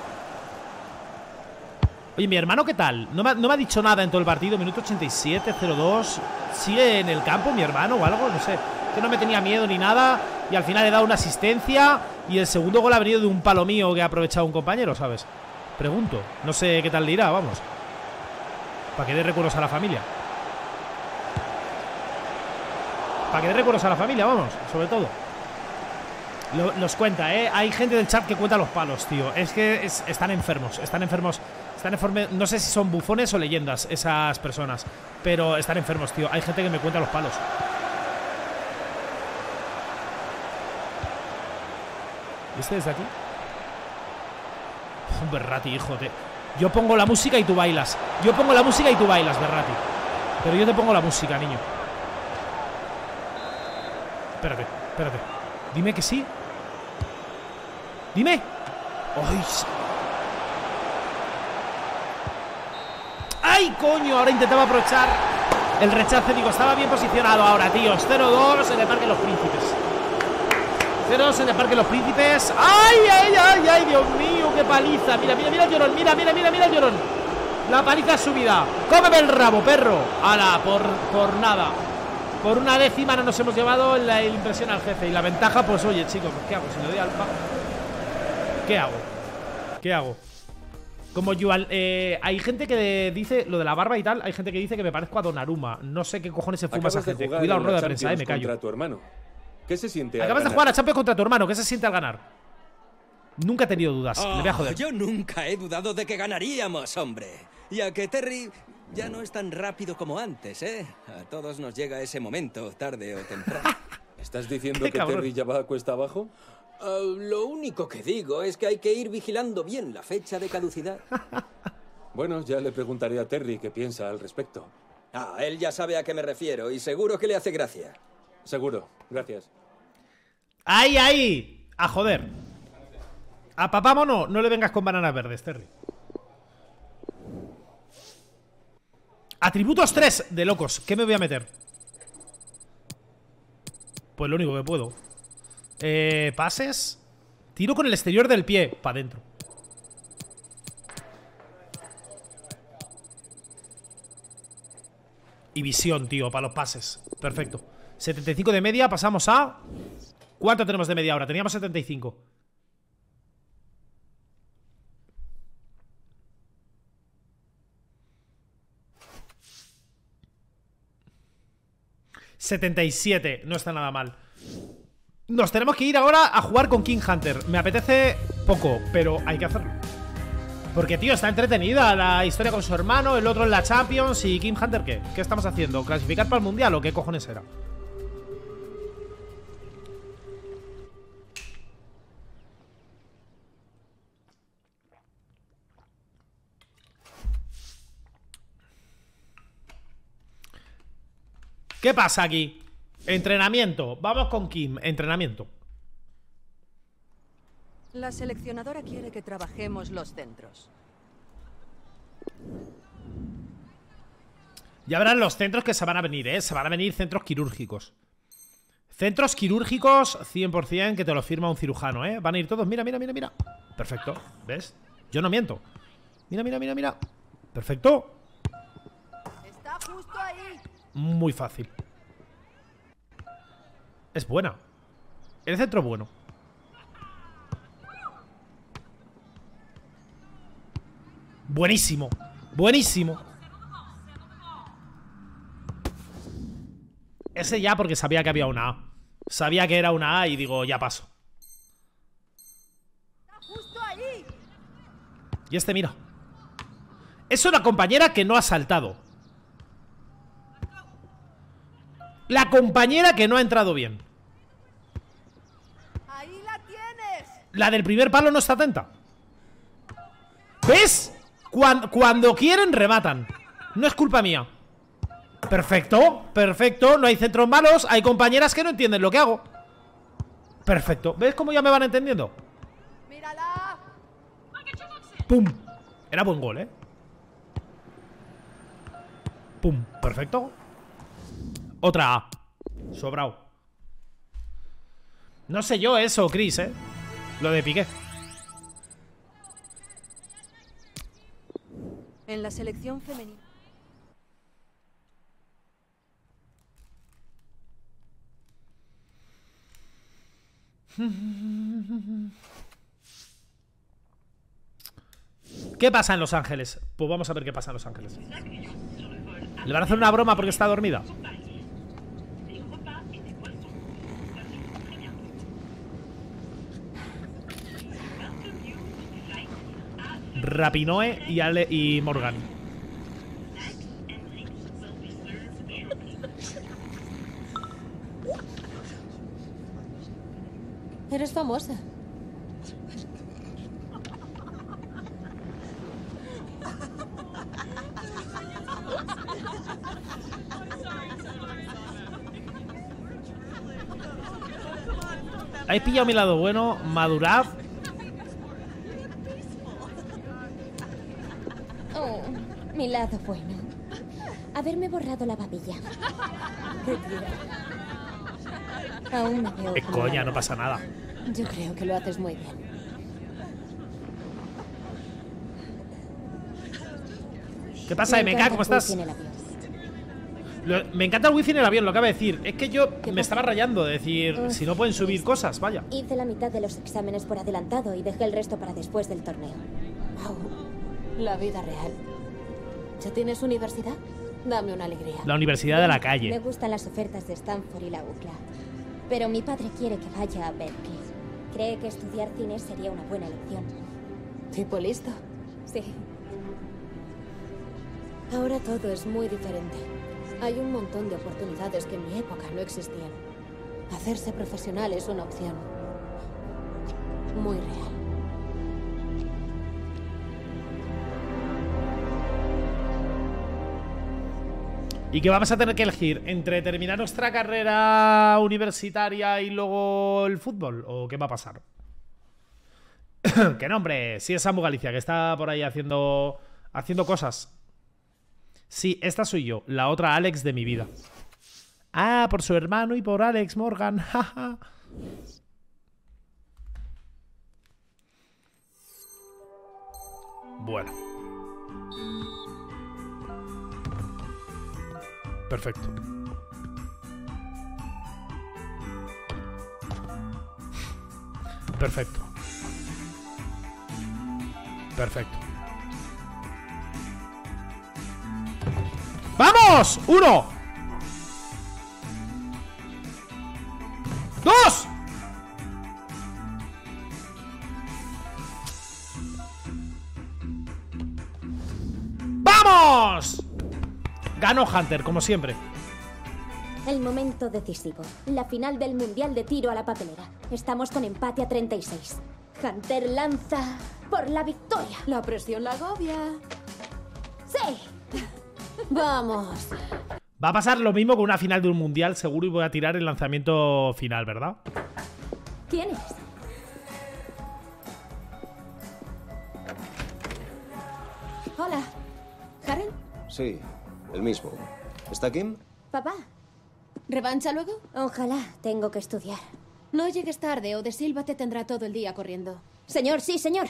Oye, ¿mi hermano qué tal? No me ha dicho nada en todo el partido. Minuto 87, 0-2. ¿Sigue en el campo mi hermano o algo? No sé. Que no me tenía miedo ni nada. Y al final he dado una asistencia. Y el segundo gol ha venido de un palo mío que ha aprovechado un compañero, ¿sabes? Pregunto. No sé qué tal le irá, vamos. Para que dé recuerdos a la familia. Para que dé recuerdos a la familia, vamos. Sobre todo. Los cuenta, ¿eh? Hay gente del chat que cuenta los palos, tío. Es que están enfermos. Están enfermos. No sé si son bufones o leyendas esas personas, pero están enfermos, tío. Hay gente que me cuenta los palos. ¿Y este desde aquí? Un Berratti, hijo de... Yo pongo la música y tú bailas. Yo pongo la música y tú bailas, Berratti. Pero yo te pongo la música, niño. Espérate, espérate. Dime que sí. Dime. ¡Ay! ¡Ay, coño! Ahora intentaba aprovechar el rechace. Digo, estaba bien posicionado ahora, tíos. 0-2 en el Parque Los Príncipes. 0-2 en el Parque Los Príncipes. ¡Ay, ay, ay, ay! Dios mío, qué paliza. Mira, mira, mira el llorón. Mira, mira, mira, mira el llorón. La paliza es subida. ¡Cómeme el rabo, perro! ¡Hala! Por nada. Por una décima no nos hemos llevado la impresión al jefe. Y la ventaja, pues oye, chicos, ¿qué hago? Si le doy alfa. ¿Qué hago? ¿Qué hago? Como yo, hay gente que dice lo de la barba y tal. Hay gente que dice que me parezco a Donnarumma. No sé qué cojones se fuma esa gente. Cuidado, rueda de prensa, me callo. Tu hermano. ¿Qué se siente? Acabas de jugar a Champions contra tu hermano. ¿Qué se siente al ganar? Nunca he tenido dudas. Le voy a joder. Yo nunca he dudado de que ganaríamos, hombre. Ya que Terry ya no es tan rápido como antes, ¿eh? A todos nos llega ese momento, tarde o temprano. ¿Estás diciendo que Terry ya va a cuesta abajo? Lo único que digo es que hay que ir vigilando bien la fecha de caducidad. Bueno, ya le preguntaré a Terry qué piensa al respecto. Él ya sabe a qué me refiero y seguro que le hace gracia. Seguro, gracias. ¡Ay, ay! A joder. A papá mono, no le vengas con bananas verdes, Terry. Atributos 3 de locos. ¿Qué me voy a meter? Pues lo único que puedo. Pases. Tiro con el exterior del pie. Para adentro. Y visión, tío, para los pases. Perfecto. 75 de media, pasamos a... ¿Cuánto tenemos de media ahora? Teníamos 75. $77, no está nada mal. Nos tenemos que ir ahora a jugar con King Hunter. Me apetece poco, pero hay que hacerlo. Porque, tío, está entretenida la historia con su hermano, el otro en la Champions. ¿Y King Hunter qué? ¿Qué estamos haciendo? ¿Clasificar para el Mundial o qué cojones era? ¿Qué pasa aquí? Entrenamiento. Vamos con Kim. Entrenamiento. La seleccionadora quiere que trabajemos los centros. Ya verán los centros que se van a venir, ¿eh? Se van a venir centros quirúrgicos. Centros quirúrgicos 100% que te lo firma un cirujano, ¿eh? Van a ir todos. Mira, mira, mira, mira. Perfecto. ¿Ves? Yo no miento. Mira, mira, mira, mira. Perfecto. Está justo ahí. Muy fácil. Es buena. El centro es bueno. Buenísimo. Buenísimo. Ese ya porque sabía que había una A. Sabía que era una A y digo, ya paso. Está justo ahí. Y este, mira. Es una compañera que no ha saltado. La compañera que no ha entrado bien. Ahí la tienes. La del primer palo no está atenta. ¿Ves? Cuando quieren, rematan. No es culpa mía. Perfecto, perfecto. No hay centros malos. Hay compañeras que no entienden lo que hago. Perfecto. ¿Ves cómo ya me van entendiendo? Mírala. ¡Pum! Era buen gol, ¿eh? ¡Pum! Perfecto. Otra A. Sobrao. No sé yo eso, Chris, ¿eh? Lo de Piqué. En la selección femenina. ¿Qué pasa en Los Ángeles? Pues vamos a ver qué pasa en Los Ángeles. ¿Le van a hacer una broma porque está dormida? Rapinoe y Morgan. Eres famosa. Habéis pillado mi lado bueno, madurad. Oh, mi lado bueno. Haberme borrado la babilla. Qué tierno. Aún me veo. Es coña, no pasa nada. Yo creo que lo haces muy bien. ¿Qué pasa, MK? ¿Cómo estás? Me encanta el wifi en el avión, lo acaba de decir. Es que yo me estaba rayando de decir, si no pueden subir cosas, vaya. Hice la mitad de los exámenes por adelantado y dejé el resto para después del torneo. Wow, la vida real. ¿Ya tienes universidad? Dame una alegría. La universidad de la calle. Me gustan las ofertas de Stanford y la UCLA. Pero mi padre quiere que vaya a Berkeley. Cree que estudiar cine sería una buena elección. ¿Tipo listo? Sí. Ahora todo es muy diferente. Hay un montón de oportunidades que en mi época no existían. Hacerse profesional es una opción muy real. ¿Y qué vamos a tener que elegir? ¿Entre terminar nuestra carrera universitaria y luego el fútbol? ¿O qué va a pasar? Que no, hombre. Sí, es Samu Galicia, que está por ahí haciendo cosas. Sí, esta soy yo, la otra Alex de mi vida. Ah, por su hermano y por Alex Morgan. Jaja. Bueno. Perfecto. Perfecto. Perfecto. ¡Vamos! ¡Uno! ¡Dos! ¡Vamos! Ganó Hunter, como siempre. El momento decisivo. La final del Mundial de Tiro a la Papelera. Estamos con empate a 36. Hunter lanza por la victoria. La presión la agobia. ¡Sí! ¡Vamos! Va a pasar lo mismo con una final de un mundial, seguro, y voy a tirar el lanzamiento final, ¿verdad? ¿Quién es? Hola. ¿Harren? Sí, el mismo. ¿Está Kim? Papá. ¿Revancha luego? Ojalá. Tengo que estudiar. No llegues tarde o De Silva te tendrá todo el día corriendo. Señor, sí, señor.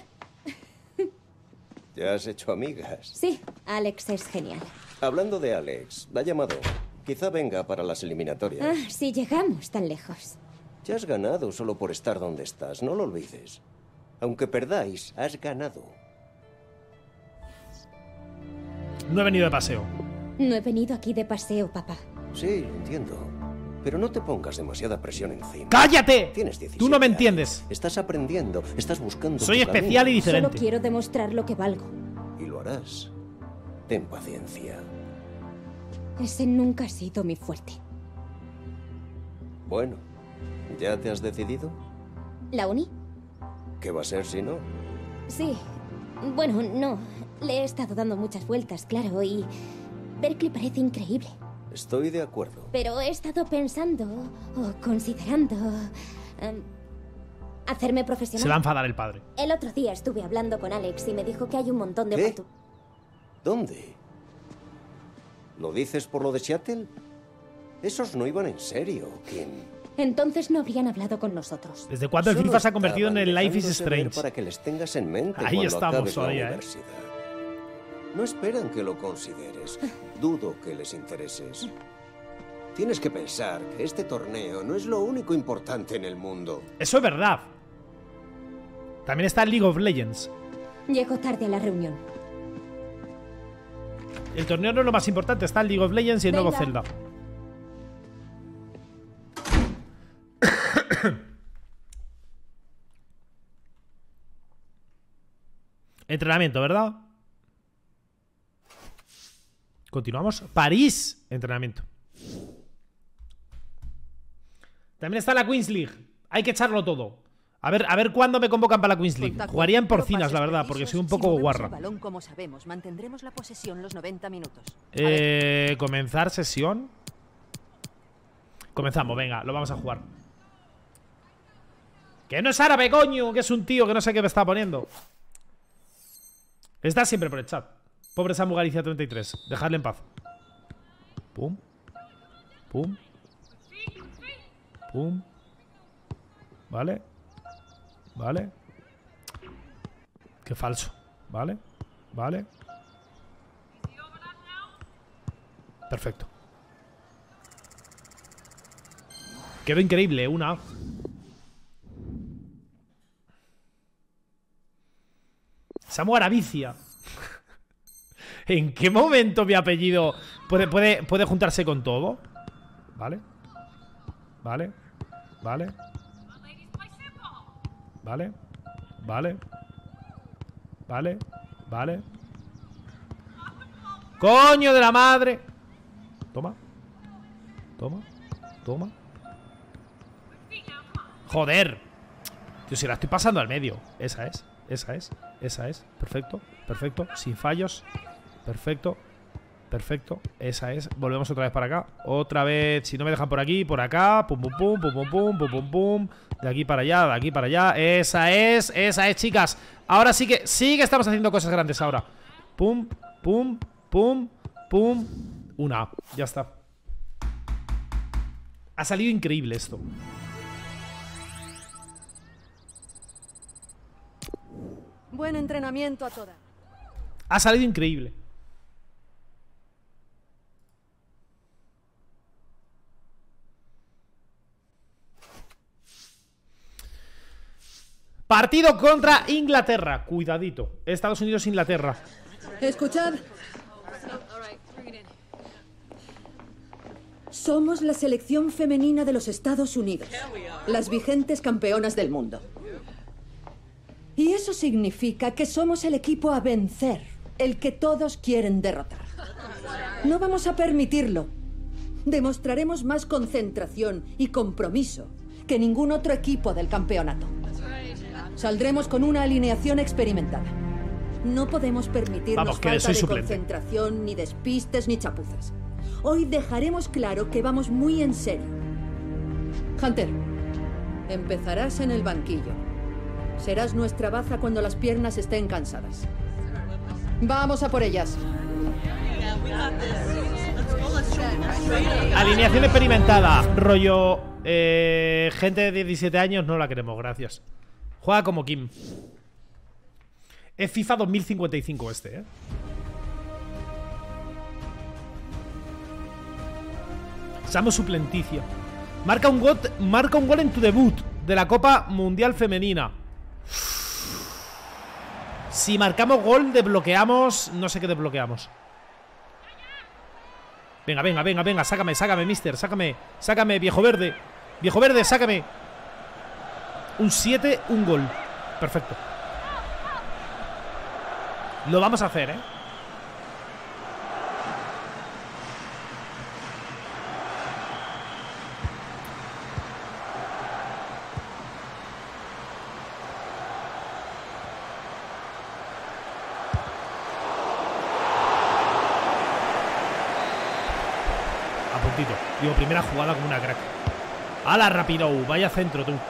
¿Ya has hecho amigas? Sí, Alex es genial. Hablando de Alex, la ha llamado. Quizá venga para las eliminatorias. Ah, si llegamos tan lejos. Ya has ganado solo por estar donde estás, no lo olvides. Aunque perdáis, has ganado. No he venido de paseo. No he venido aquí de paseo, papá. Sí, entiendo. Pero no te pongas demasiada presión encima. ¡Cállate! Tienes 17 Tú no me años. entiendes. Estás aprendiendo, estás buscando. Soy tu especial camino. y diferente. Solo quiero demostrar lo que valgo. Y lo harás. Ten paciencia. Ese nunca ha sido mi fuerte. Bueno, ¿ya te has decidido? ¿La uni? ¿Qué va a ser si no? Sí. Bueno, no. Le he estado dando muchas vueltas, claro, y Berkeley parece increíble. Estoy de acuerdo. Pero he estado pensando o considerando hacerme profesional. Se va a enfadar el padre. El otro día estuve hablando con Alex y me dijo que hay un montón de ¿Qué? ¿Dónde? ¿Lo dices por lo de Seattle? Esos no iban en serio, Kim. Entonces no habrían hablado con nosotros. ¿Desde cuándo el Solo FIFA se ha convertido en el estaban Life is dejándose ver Strange? para que les tengas en mente Ahí cuando estamos acabes la todavía, universidad. No esperan que lo consideres. Dudo que les intereses. Tienes que pensar que este torneo no es lo único importante en el mundo. Eso es verdad. También está League of Legends. Llego tarde a la reunión. El torneo no es lo más importante. Está el League of Legends y el nuevo Venga. Zelda. Entrenamiento, ¿verdad? Continuamos. París. Entrenamiento. También está la Queens League. Hay que echarlo todo. A ver cuándo me convocan para la Queens League. Jugaría en porcinas, la verdad, porque soy un poco guarra. Balón como sabemos, mantendremos la posesión los 90 minutos. Comenzar sesión. Comenzamos, venga, lo vamos a jugar. Que no es árabe, coño, que es un tío que no sé qué me está poniendo. Está siempre por el chat. Pobre Samu Galicia 33. Dejadle en paz. Pum. Pum. Pum. Vale. Vale. Qué falso. Vale. Vale. Perfecto. Quedó increíble, una. Samu Arabicia. ¿En qué momento mi apellido puede juntarse con todo? Vale. Vale. Vale. Vale. Vale. Vale. Vale. ¡Coño de la madre! Toma. Toma. Toma. ¡Joder! Tío, si la estoy pasando al medio. Esa es. Esa es. Esa es. Perfecto. Perfecto. Sin fallos. Perfecto. Perfecto. Esa es. Volvemos otra vez para acá. Otra vez. Si no me dejan por aquí, por acá. Pum, pum, pum, pum, pum, pum, pum, pum, pum. De aquí para allá, de aquí para allá. Esa es, chicas. Ahora sí que estamos haciendo cosas grandes ahora. Pum, pum, pum, pum. Una. Ya está. Ha salido increíble esto. Buen entrenamiento a todas. Ha salido increíble. Partido contra Inglaterra. Cuidadito. Estados Unidos-Inglaterra. Escuchad. Somos la selección femenina de los Estados Unidos. Las vigentes campeonas del mundo. Y eso significa que somos el equipo a vencer. El que todos quieren derrotar. No vamos a permitirlo. Demostraremos más concentración y compromiso que ningún otro equipo del campeonato. Saldremos con una alineación experimentada. No podemos permitirnos falta de concentración, ni despistes, ni chapuzas. Hoy dejaremos claro que vamos muy en serio. Hunter, empezarás en el banquillo. Serás nuestra baza cuando las piernas estén cansadas. Vamos a por ellas. Alineación experimentada. Rollo gente de 17 años no la queremos, gracias. Juega como Kim. Es FIFA 2055 este, Samu suplenticio. Marca un gol en tu debut de la Copa Mundial Femenina. Si marcamos gol, desbloqueamos. No sé qué desbloqueamos. Venga, venga, venga, venga. Sácame, sácame, mister. Sácame, sácame, viejo verde. Viejo verde, sácame. Un 7, un gol. Perfecto. Lo vamos a hacer, A puntito. Digo, primera jugada con una crack. ¡Hala, rápido! Vaya centro, tú.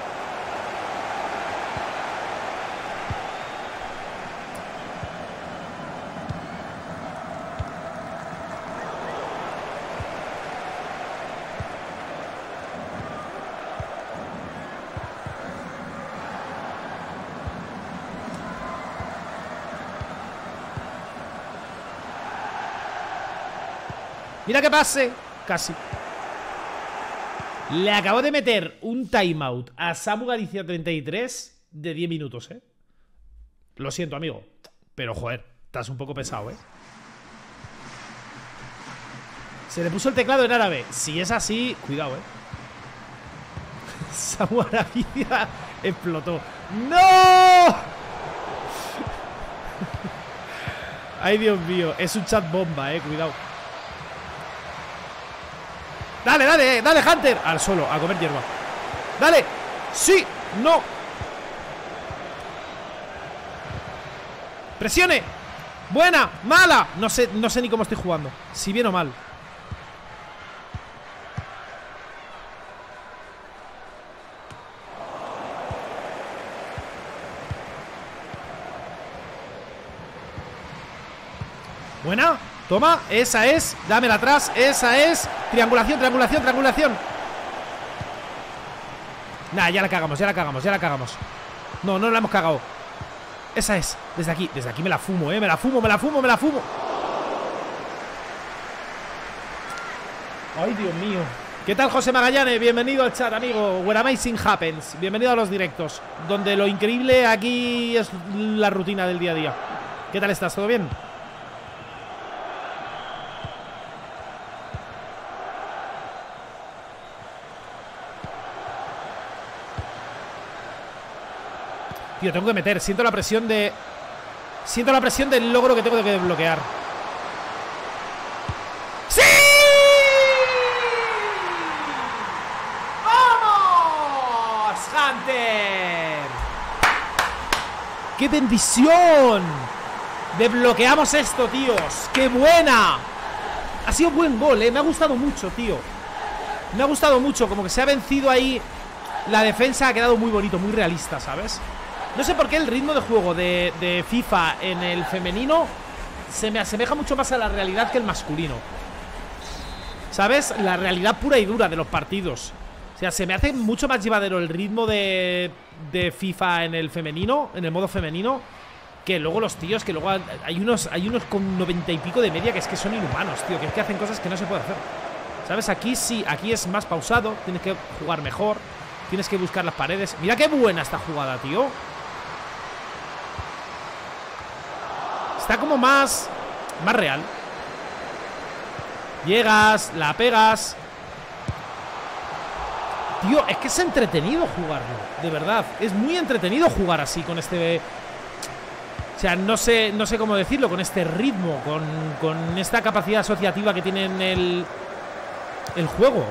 Mira que pase. Casi. Le acabo de meter un timeout a Samu Galicia 33 de 10 minutos, Lo siento, amigo. Pero, joder, estás un poco pesado, Se le puso el teclado en árabe. Si es así, cuidado, Samu Galicia explotó. ¡No! Ay, Dios mío. Es un chat bomba, cuidado. Dale, dale, dale, Hunter. Al suelo, a comer hierba. Dale. Sí, no. ¡Presione! ¡Buena! ¡Mala! No sé ni cómo estoy jugando. Si bien o mal. Buena. Toma. Esa es. Dámela atrás. Esa es. Triangulación, triangulación, triangulación. Nah, ya la cagamos, ya la cagamos, ya la cagamos. No, no la hemos cagado. Esa es. Desde aquí me la fumo, me la fumo, me la fumo, me la fumo. Ay, Dios mío. ¿Qué tal, José Magallanes? Bienvenido al chat, amigo. Where Amazing Happens. Bienvenido a los directos, donde lo increíble aquí es la rutina del día a día. ¿Qué tal estás? ¿Todo bien? Tío, tengo que meter. Siento la presión del logro que tengo que desbloquear. ¡Sí! ¡Vamos, Hunter! ¡Qué bendición! Desbloqueamos esto, tíos. ¡Qué buena! Ha sido buen gol, Me ha gustado mucho, tío. Me ha gustado mucho. Como que se ha vencido ahí. La defensa ha quedado muy bonito, muy realista, ¿sabes? No sé por qué el ritmo de juego de FIFA en el femenino se me asemeja mucho más a la realidad que el masculino. ¿Sabes? La realidad pura y dura de los partidos. O sea, se me hace mucho más llevadero el ritmo de FIFA en el femenino, en el modo femenino, que luego los tíos, que luego hay unos con 90 y pico de media que es que son inhumanos, tío, que es que hacen cosas que no se puede hacer. ¿Sabes? Aquí sí, aquí es más pausado, tienes que jugar mejor, tienes que buscar las paredes. Mira qué buena esta jugada, tío. Está como más real. Llegas, la pegas. Tío, es que es entretenido jugarlo, de verdad. Es muy entretenido jugar así, con este... O sea, no sé cómo decirlo, con este ritmo, con esta capacidad asociativa que tiene el juego.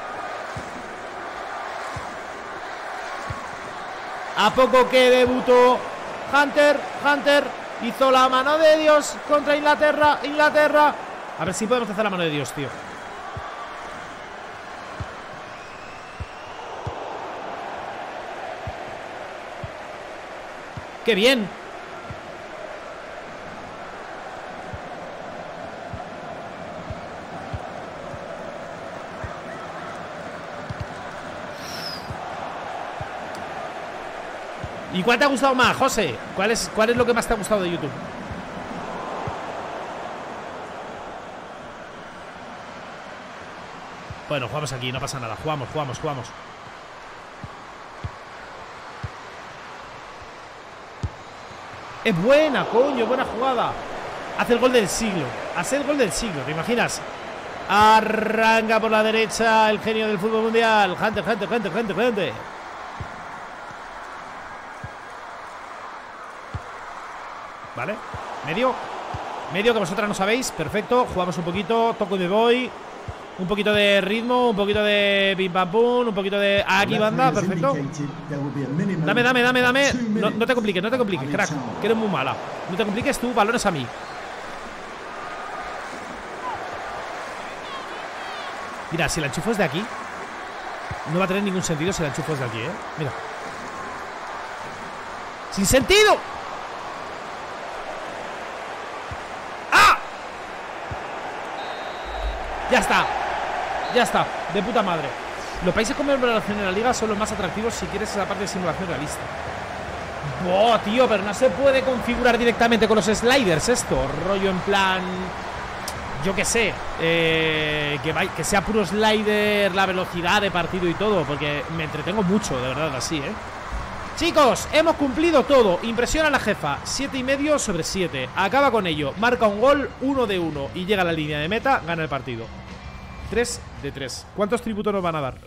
A poco que debutó Hunter hizo la mano de Dios contra Inglaterra. A ver si podemos hacer la mano de Dios, tío. ¡Qué bien! ¿Y cuál te ha gustado más, José? ¿Cuál es lo que más te ha gustado de YouTube? Bueno, jugamos aquí, no pasa nada. Jugamos. Es buena, coño, buena jugada. Hace el gol del siglo. ¿Te imaginas? Arranca por la derecha el genio del fútbol mundial. Hunter. Vale, medio que vosotras no sabéis. Perfecto, jugamos un poquito. Toco y me voy. Un poquito de ritmo, un poquito de pim pam pum. Un poquito de aquí banda, perfecto. Dame. No te compliques, crack, que eres muy mala. No te compliques tú, balones a mí. Mira, si la enchufo desde aquí, no va a tener ningún sentido si la enchufo desde aquí, Mira. ¡Sin sentido! Ya está, de puta madre. Los países con colaboración en la liga son los más atractivos si quieres esa parte de simulación realista. ¡Buah, tío! Pero no se puede configurar directamente con los sliders esto. Rollo en plan... Yo qué sé, que sea puro slider, la velocidad de partido y todo, porque me entretengo mucho, de verdad, así, Chicos, hemos cumplido todo. Impresiona a la jefa, 7,5 sobre 7. Acaba con ello, marca un gol, 1 de 1 y llega a la línea de meta, gana el partido. 3 de 3. ¿Cuántos tributos nos van a dar?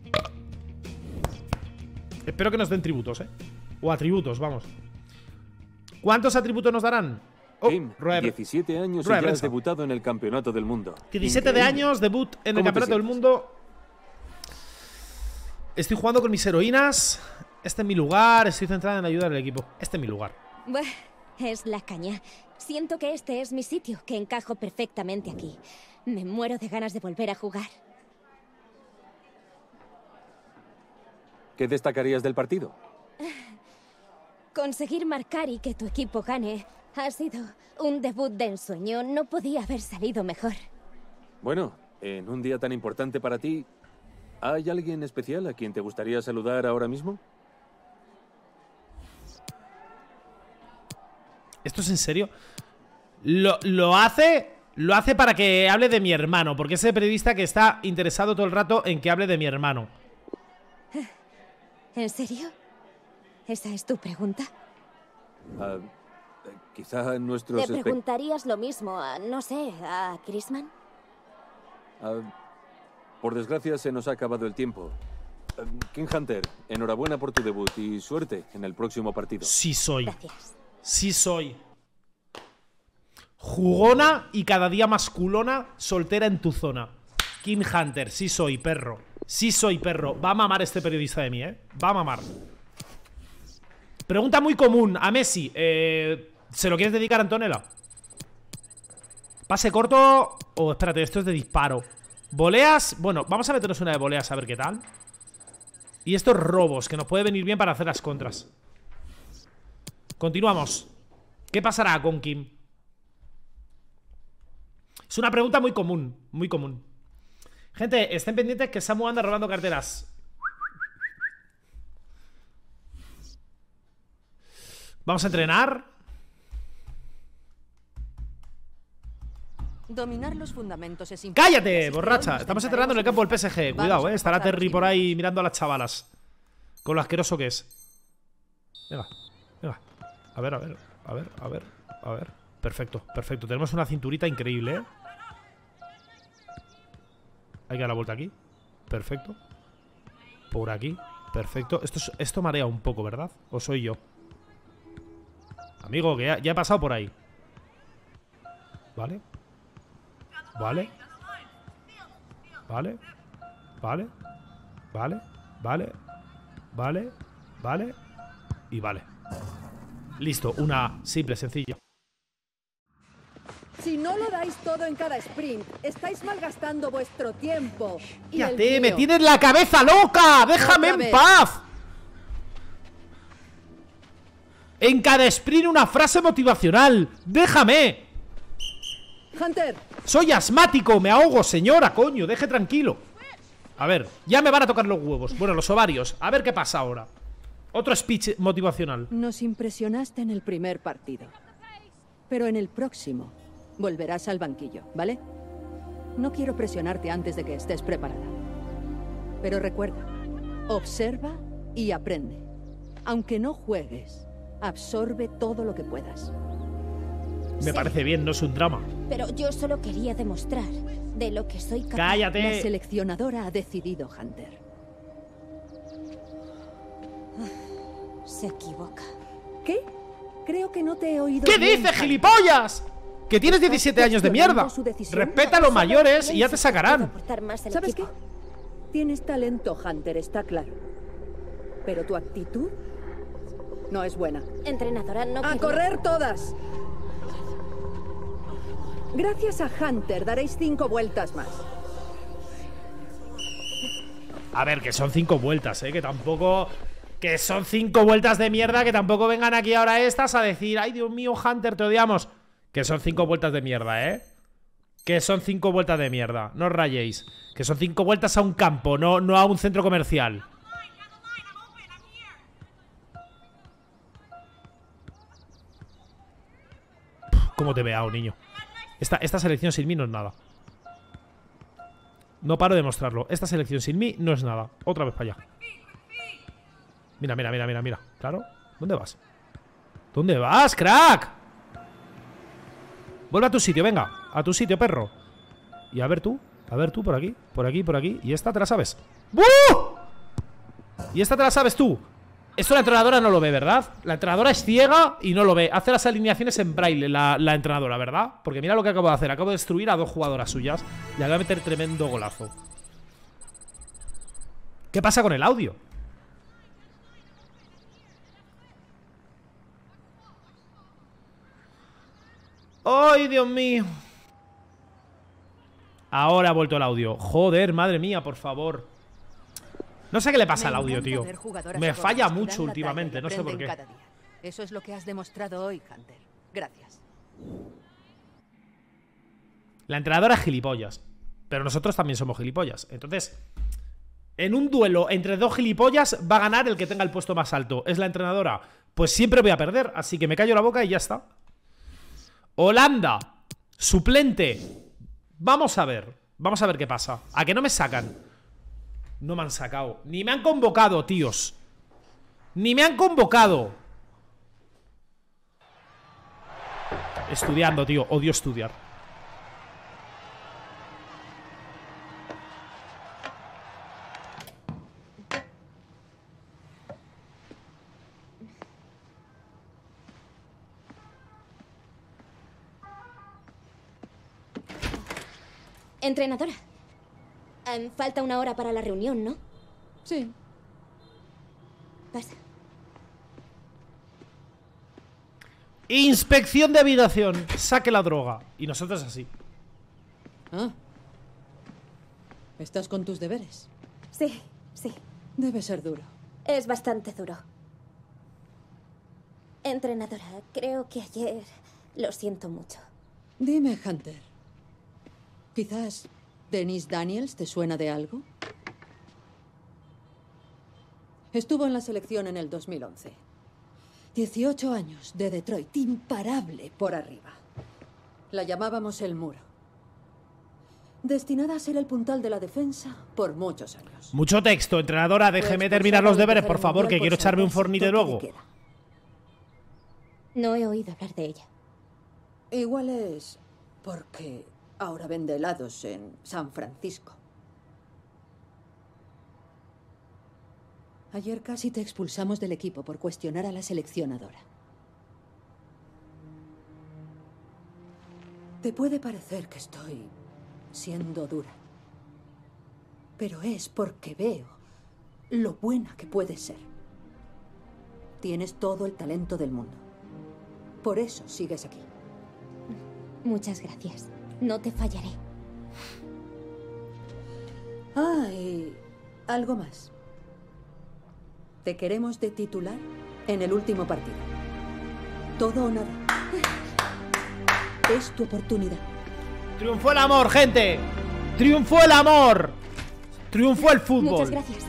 Espero que nos den tributos, o atributos, vamos. ¿Cuántos atributos nos darán? Kim, 17 años y ya has debutado en el Campeonato del Mundo. 17 de años, debut en el Campeonato del Mundo. Estoy jugando con mis heroínas. Este es mi lugar, estoy centrada en ayudar al equipo. Este es mi lugar. Bueno, Es la caña. Siento que este es mi sitio, que encajo perfectamente aquí. Me muero de ganas de volver a jugar. ¿Qué destacarías del partido? Conseguir marcar y que tu equipo gane ha sido un debut de ensueño. No podía haber salido mejor. Bueno, en un día tan importante para ti, ¿hay alguien especial a quien te gustaría saludar ahora mismo? ¿Esto es en serio? Lo hace para que hable de mi hermano, porque es el periodista que está interesado todo el rato en que hable de mi hermano. ¿En serio? ¿Esa es tu pregunta? Quizá nuestros... ¿Te preguntarías lo mismo a, no sé, a Chrisman? Por desgracia se nos ha acabado el tiempo. King Hunter, enhorabuena por tu debut y suerte en el próximo partido. Sí soy. Gracias. Sí soy. Jugona y cada día más culona, soltera en tu zona. King Hunter, sí soy, perro. Sí soy, perro. Va a mamar este periodista de mí, Va a mamar. Pregunta muy común a Messi. ¿Se lo quieres dedicar a Antonella? Pase corto. Oh, espérate, esto es de disparo. Voleas. Bueno, vamos a meternos una de voleas a ver qué tal. Y estos robos, que nos puede venir bien para hacer las contras. Continuamos. ¿Qué pasará con Kim? Es una pregunta muy común. Muy común. Gente, estén pendientes que Samu anda robando carteras. Vamos a entrenar. Dominar los fundamentos es ¡Cállate, borracha! Estamos entrenando en el campo del PSG. Cuidado, estará Terry por ahí mirando a las chavalas. Con lo asqueroso que es. Venga, venga. A ver, a ver, a ver, a ver, a ver. Perfecto, perfecto. Tenemos una cinturita increíble, Hay que dar la vuelta aquí. Perfecto. Por aquí. Perfecto. Esto marea un poco, ¿verdad? ¿O soy yo? Amigo, que ya he pasado por ahí. Vale. Vale. Vale. Vale. Vale. Vale. Vale. Vale. Y vale. Listo. Una simple, sencilla. Si no lo dais todo en cada sprint, estáis malgastando vuestro tiempo. ¡Fíjate! ¡Me tienes la cabeza loca! ¡Déjame en paz! En cada sprint una frase motivacional. ¡Déjame! Hunter. Soy asmático, me ahogo, señora, coño, deje tranquilo. A ver, ya me van a tocar los huevos. Bueno, los ovarios, a ver qué pasa ahora. Otro speech motivacional. Nos impresionaste en el primer partido, pero en el próximo volverás al banquillo, ¿vale? No quiero presionarte antes de que estés preparada. Pero recuerda, observa y aprende. Aunque no juegues, absorbe todo lo que puedas. Me parece bien, no es un drama. Pero yo solo quería demostrar de lo que soy capaz. ¡Cállate! La seleccionadora ha decidido, Hunter. Se equivoca. ¿Qué? Creo que no te he oído. ¿Qué bien, dices, gilipollas? Que tienes 17 años de mierda. Respeta a los mayores y ya te sacarán. ¿Sabes qué? Tienes talento, Hunter, está claro. Pero tu actitud no es buena. Entrenadora, no ¡A correr todas! Gracias a Hunter daréis 5 vueltas más. A ver, que son 5 vueltas, que tampoco... Que son 5 vueltas de mierda. Que tampoco vengan aquí ahora estas a decir: ay, Dios mío, Hunter, te odiamos. Que son 5 vueltas de mierda, Que son 5 vueltas de mierda. No os rayéis. Que son 5 vueltas a un campo, no a un centro comercial. ¿Cómo te he veado, niño? Esta selección sin mí no es nada. No paro de mostrarlo. Esta selección sin mí no es nada. Otra vez para allá. Mira, mira, mira, mira, mira. Claro. ¿Dónde vas? ¿Dónde vas, crack? Vuelve a tu sitio, venga. A tu sitio, perro. Y a ver tú, por aquí. Por aquí, por aquí. Y esta te la sabes. ¡Buh! Y esta te la sabes tú. Esto la entrenadora no lo ve, ¿verdad? La entrenadora es ciega y no lo ve. Hace las alineaciones en braille la entrenadora, ¿verdad? Porque mira lo que acabo de hacer. Acabo de destruir a 2 jugadoras suyas. Y acabo de meter tremendo golazo. ¿Qué pasa con el audio? ¡Ay, Dios mío! Ahora ha vuelto el audio. Joder, madre mía, por favor. No sé qué le pasa al audio, tío. Me falla mucho últimamente, no sé por qué. Eso es lo que has demostrado hoy, Hunter. Gracias. La entrenadora es gilipollas, pero nosotros también somos gilipollas. Entonces, en un duelo entre dos gilipollas va a ganar el que tenga el puesto más alto. ¿Es la entrenadora? Pues siempre voy a perder, así que me callo la boca y ya está. Holanda, suplente. Vamos a ver qué pasa. ¿A que no me sacan? No me han sacado. Ni me han convocado, tíos. Ni me han convocado. Estudiando, tío. Odio estudiar. Entrenadora. Falta una hora para la reunión, ¿no? Sí. Pasa. Inspección de habitación. Saque la droga. Y nosotros así. Ah. ¿Estás con tus deberes? Sí, sí. Debe ser duro. Es bastante duro. Entrenadora, creo que ayer... Lo siento mucho. Dime, Hunter. ¿Quizás Dennis Daniels te suena de algo? Estuvo en la selección en el 2011. 18 años de Detroit, imparable por arriba. La llamábamos el muro. Destinada a ser el puntal de la defensa por muchos años. Mucho texto, entrenadora. Déjeme terminar los deberes, por favor, que quiero echarme un fornite luego. No he oído hablar de ella. Igual es porque ahora vende helados en San Francisco. Ayer casi te expulsamos del equipo por cuestionar a la seleccionadora. Te puede parecer que estoy siendo dura, pero es porque veo lo buena que puedes ser. Tienes todo el talento del mundo. Por eso sigues aquí. Muchas gracias. No te fallaré. Ah, y algo más. Te queremos de titular en el último partido. Todo o nada. Es tu oportunidad. Triunfó el amor, gente. Triunfó el amor. Triunfó el fútbol. Muchas gracias.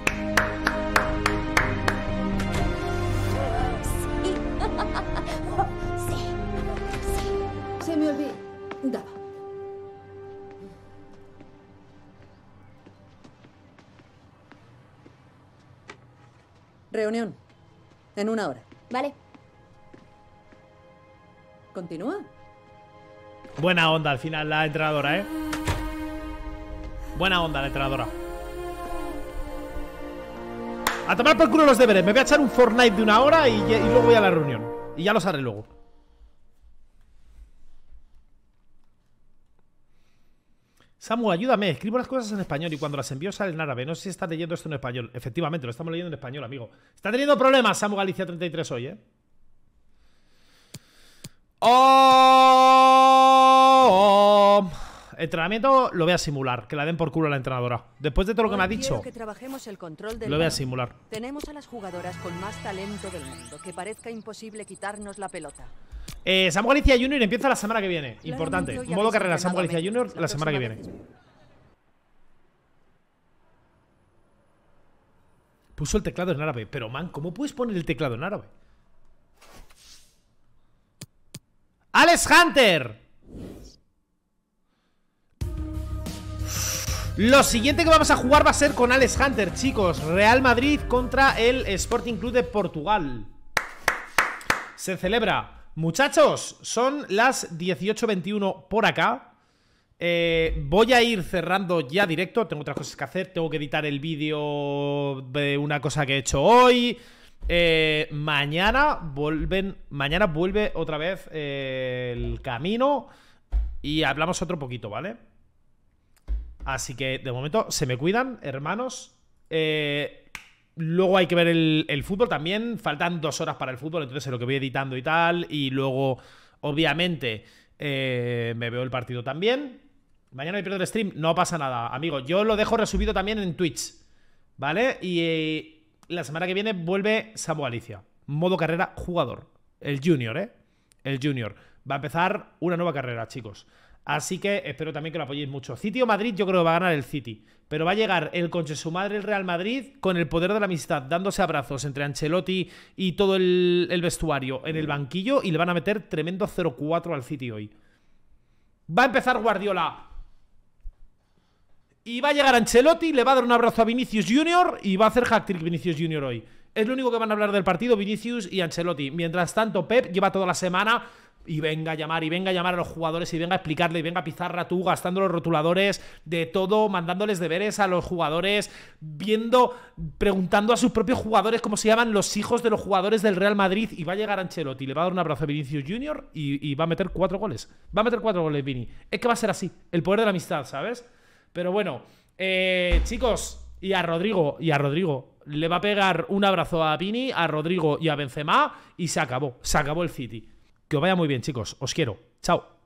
Sí. Se me olvidaba. Reunión. En 1 hora. Vale. ¿Continúa? Buena onda al final la entrenadora, ¿eh? Buena onda la entrenadora. A tomar por culo los deberes. Me voy a echar un Fortnite de 1 hora y luego voy a la reunión. Y ya los haré luego. Samu, ayúdame, escribo las cosas en español y cuando las envío sale en árabe. No sé si está leyendo esto en español. Efectivamente, lo estamos leyendo en español, amigo. Está teniendo problemas Samu Galicia 33 hoy, ¿eh? ¡Oh! Entrenamiento lo voy a simular. Que la den por culo a la entrenadora. Después de todo lo que me ha dicho, que trabajemos el control del lo voy a balón. simular. Tenemos a las jugadoras con más talento del mundo. Que parezca imposible quitarnos la pelota. Samu Galicia Junior empieza la semana que viene. Importante. Modo carrera Samu Galicia Junior la semana que viene. Puso el teclado en árabe. Pero, man, ¿cómo puedes poner el teclado en árabe? ¡Alex Hunter! Lo siguiente que vamos a jugar va a ser con Alex Hunter, chicos. Real Madrid contra el Sporting Club de Portugal. Se celebra. Muchachos, son las 18:21 por acá. Voy a ir cerrando ya directo. Tengo otras cosas que hacer. Tengo que editar el vídeo de una cosa que he hecho hoy. Mañana vuelve otra vez el camino. Y hablamos otro poquito, ¿vale? Así que de momento se me cuidan, hermanos. Luego hay que ver el fútbol también. Faltan 2 horas para el fútbol, entonces en lo que voy editando y tal. Y luego, obviamente, Me veo el partido también. Mañana me pierdo el stream, no pasa nada, amigo. Yo lo dejo resubido también en Twitch, ¿vale? Y la semana que viene vuelve Samu Alicia, modo carrera jugador. El Junior, el Junior. Va a empezar una nueva carrera, chicos. Así que espero también que lo apoyéis mucho. City o Madrid, yo creo que va a ganar el City. Pero va a llegar el conche su madre, el Real Madrid, con el poder de la amistad, dándose abrazos entre Ancelotti y todo el vestuario en el banquillo, y le van a meter tremendo 0-4 al City hoy. Va a empezar Guardiola. Y va a llegar Ancelotti, le va a dar un abrazo a Vinicius Junior y va a hacer hat-trick Vinicius Junior hoy. Es lo único que van a hablar del partido, Vinicius y Ancelotti. Mientras tanto, Pep lleva toda la semana y venga a llamar a los jugadores y venga a explicarle, y venga a Pizarra tú gastando los rotuladores de todo, mandándoles deberes a los jugadores, preguntando a sus propios jugadores cómo se llaman los hijos de los jugadores del Real Madrid. Y va a llegar Ancelotti, le va a dar un abrazo a Vinicius Junior y va a meter 4 goles. Va a meter 4 goles, Vini. Es que va a ser así, el poder de la amistad, ¿sabes? Pero bueno, chicos, y a Rodrigo le va a pegar un abrazo a Vini, a Rodrigo y a Benzema, y se acabó el City. Que os vaya muy bien, chicos, os quiero, chao.